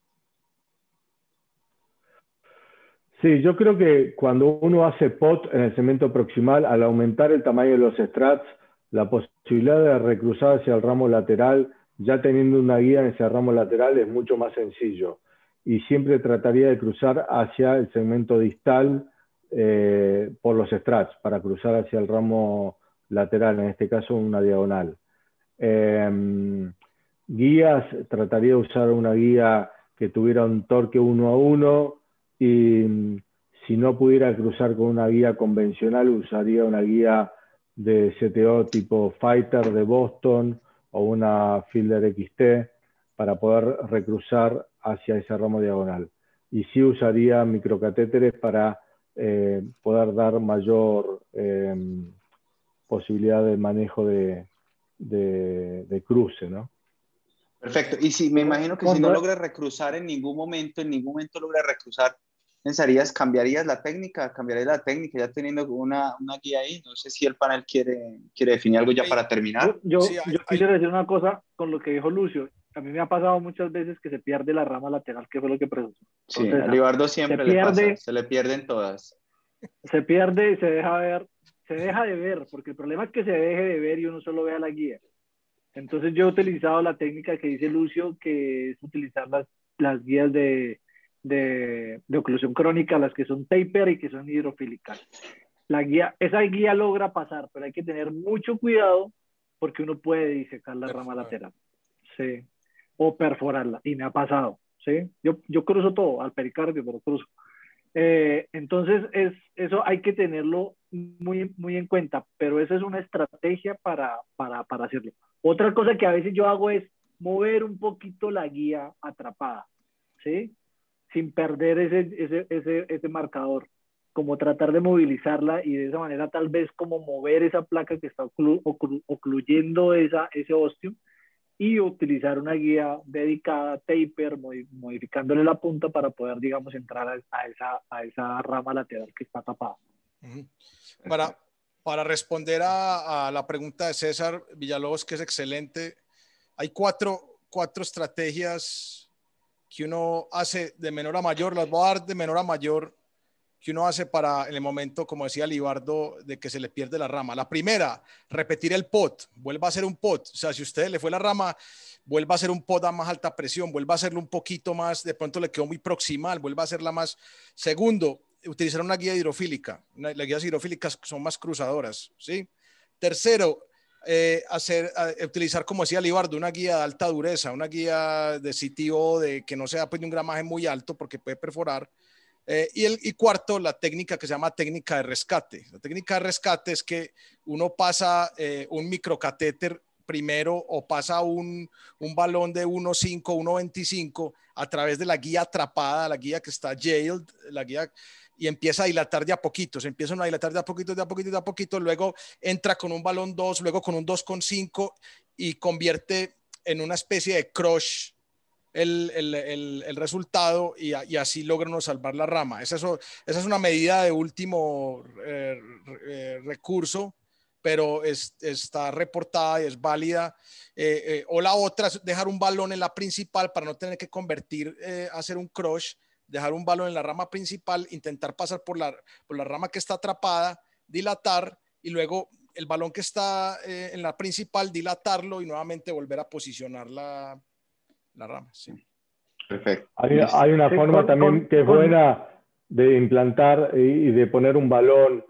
Sí, yo creo que cuando uno hace P O T en el segmento proximal, al aumentar el tamaño de los strats, la posibilidad de recruzar hacia el ramo lateral, ya teniendo una guía en ese ramo lateral, es mucho más sencillo. Y siempre trataría de cruzar hacia el segmento distal eh, por los strats, para cruzar hacia el ramo lateral, en este caso una diagonal. Eh, guías, trataría de usar una guía que tuviera un torque uno a uno, y si no pudiera cruzar con una guía convencional, usaría una guía de C T O tipo Fighter de Boston o una Fielder X T para poder recruzar hacia ese ramo diagonal. Y sí usaría microcatéteres para eh, poder dar mayor eh, posibilidad de manejo de, de, de cruce, ¿no? Perfecto. Y si me imagino que si no logras recruzar en ningún momento, en ningún momento logras recruzar, ¿pensarías, cambiarías la técnica? ¿Cambiarías la técnica ya teniendo una, una guía ahí? No sé si el panel quiere, quiere definir algo ya para terminar. Yo, yo, Sí, hay, yo hay... quisiera decir una cosa con lo que dijo Lucio. A mí me ha pasado muchas veces que se pierde la rama lateral, que fue lo que preguntó. Sí, a Libardo siempre le pasa, se le pierden todas. Se pierde y se deja ver, se deja de ver, porque el problema es que se deje de ver y uno solo vea la guía. Entonces yo he utilizado la técnica que dice Lucio, que es utilizar las, las guías de, de, de oclusión crónica, las que son taper y que son hidrofílicas. La guía, esa guía logra pasar, pero hay que tener mucho cuidado porque uno puede disecar la Perforar. rama lateral. Sí. O perforarla. Y me ha pasado. ¿Sí? Yo, yo cruzo todo, al pericardio, pero cruzo. Eh, entonces, es, eso hay que tenerlo muy, muy en cuenta, pero esa es una estrategia para, para, para hacerlo. Otra cosa que a veces yo hago es mover un poquito la guía atrapada, ¿sí? Sin perder ese, ese, ese, ese marcador, como tratar de movilizarla y de esa manera tal vez como mover esa placa que está oclu, oclu, ocluyendo esa, ese ostium y utilizar una guía dedicada, taper, modificándole la punta para poder, digamos, entrar a, a, esa, a esa rama lateral que está tapada. Uh-huh. Para, para responder a, a la pregunta de César Villalobos, que es excelente, hay cuatro, cuatro estrategias que uno hace de menor a mayor, las voy a dar de menor a mayor, que uno hace para en el momento, como decía Libardo, de que se le pierde la rama. La primera, repetir el pot, vuelva a hacer un pot. O sea, si a usted le fue la rama, vuelva a hacer un pot a más alta presión, vuelva a hacerlo un poquito más, de pronto le quedó muy proximal, vuelva a hacerla más. Segundo, utilizar una guía hidrofílica. Una, las guías hidrofílicas son más cruzadoras, ¿sí? Tercero, eh, hacer, eh, utilizar, como decía Libardo, una guía de alta dureza, una guía de C T O de, que no sea pues, de un gramaje muy alto porque puede perforar. Eh, y, el, y cuarto, la técnica que se llama técnica de rescate. La técnica de rescate es que uno pasa eh, un microcatéter primero o pasa un, un balón de uno punto cinco, uno punto veinticinco a través de la guía atrapada, la guía que está jailed, la guía, y empieza a dilatar de a poquito, se empiezan a dilatar de a poquito, de a poquito, de a poquito, luego entra con un balón dos, luego con un dos punto cinco y convierte en una especie de crush El, el, el, el resultado y, y así logran salvar la rama. Esa es, esa es una medida de último eh, eh, recurso, pero es, está reportada y es válida. Eh, eh, o la otra es dejar un balón en la principal para no tener que convertir, eh, hacer un crush, dejar un balón en la rama principal, intentar pasar por la, por la rama que está atrapada, dilatar y luego el balón que está eh, en la principal, dilatarlo y nuevamente volver a posicionar la la rama, sí. Perfecto. Hay, hay una sí, forma con, también con, que es con... buena de implantar y de poner un balón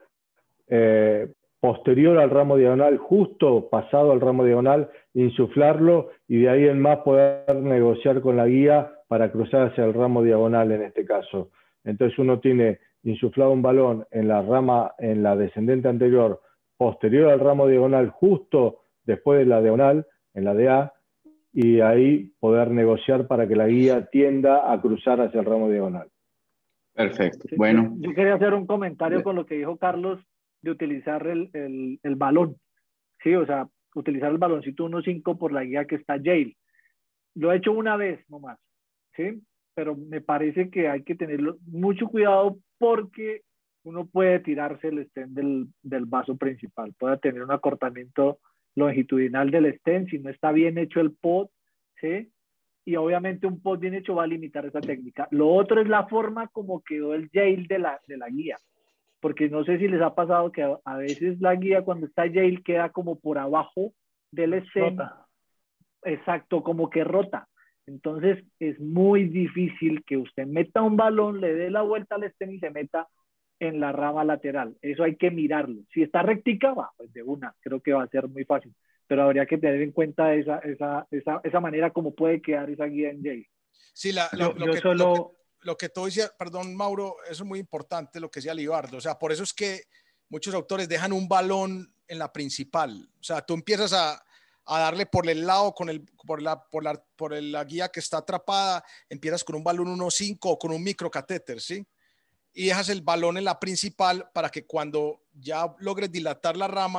eh, posterior al ramo diagonal, justo pasado al ramo diagonal, insuflarlo y de ahí en más poder negociar con la guía para cruzar hacia el ramo diagonal en este caso. Entonces uno tiene insuflado un balón en la rama, en la descendente anterior, posterior al ramo diagonal, justo después de la diagonal, en la de A, y ahí poder negociar para que la guía tienda a cruzar hacia el ramo diagonal. Perfecto, sí, bueno. Yo, yo quería hacer un comentario con lo que dijo Carlos de utilizar el, el, el balón, sí, o sea, utilizar el baloncito uno punto cinco por la guía que está Yale. Lo he hecho una vez nomás, sí, pero me parece que hay que tener mucho cuidado porque uno puede tirarse el stem del, del vaso principal, puede tener un acortamiento longitudinal del stem si no está bien hecho el pot, ¿sí? Y obviamente un pot bien hecho va a limitar esa técnica. Lo otro es la forma como quedó el Yale de la, de la guía, porque no sé si les ha pasado que a, a veces la guía cuando está Yale queda como por abajo del stem, rota. Exacto, como que rota. Entonces es muy difícil que usted meta un balón, le dé la vuelta al stem y se meta en la rama lateral. Eso hay que mirarlo. Si está rectica, va, pues de una, creo que va a ser muy fácil. Pero habría que tener en cuenta esa, esa, esa, esa manera como puede quedar esa guía en Yale. Sí, la, lo, yo, lo, yo que, solo... lo, que, lo que tú decías, perdón, Mauro, eso es muy importante lo que decía Libardo. O sea, por eso es que muchos autores dejan un balón en la principal. O sea, tú empiezas a, a darle por el lado, con el, por, la, por, la, por la guía que está atrapada, empiezas con un balón uno punto cinco o con un microcatéter, ¿sí? Y dejas el balón en la principal para que cuando ya logres dilatar la rama,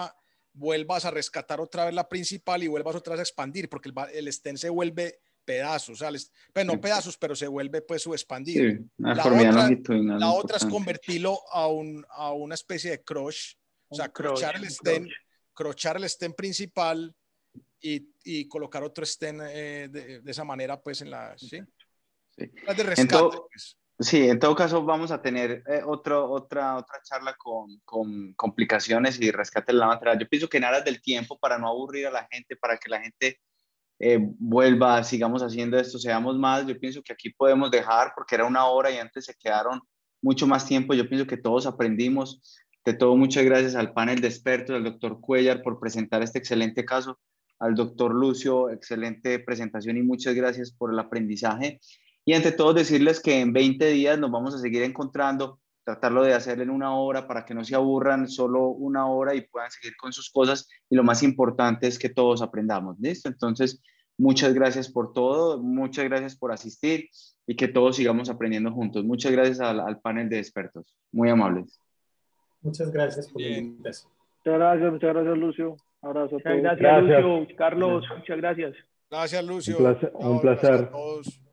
vuelvas a rescatar otra vez la principal y vuelvas otra vez a expandir, porque el, el stent se vuelve pedazos, o sea, les, pues no pedazos, pero se vuelve pues su expandir. Sí, una la deformidad otra, longitudinal la otra es importante. convertirlo a, un, a una especie de crush, o sea, crochar el stent, crochar el stent principal y, y colocar otro stent eh, de, de esa manera, pues en la, ¿sí? Sí. Las de rescate, En todo, pues. sí, en todo caso vamos a tener eh, otro, otra, otra charla con, con complicaciones y rescate de la lateral. Yo pienso que en aras del tiempo, para no aburrir a la gente, para que la gente eh, vuelva, sigamos haciendo esto, seamos más, yo pienso que aquí podemos dejar, porque era una hora y antes se quedaron mucho más tiempo. Yo pienso que todos aprendimos. De todo, muchas gracias al panel de expertos, al doctor Cuellar por presentar este excelente caso, al doctor Lucio, excelente presentación y muchas gracias por el aprendizaje. Y ante todo decirles que en veinte días nos vamos a seguir encontrando, tratarlo de hacer en una hora para que no se aburran, solo una hora y puedan seguir con sus cosas. Y lo más importante es que todos aprendamos, ¿listo? Entonces, muchas gracias por todo, muchas gracias por asistir y que todos sigamos aprendiendo juntos. Muchas gracias al, al panel de expertos, muy amables. Muchas gracias por Bien. la invitación. Muchas gracias, muchas gracias, Lucio. Abrazo a Muchas todos. gracias, Gracias. Lucio. Carlos, muchas gracias. Gracias, Lucio. Un placer. Chao, Un gracias a placer. todos.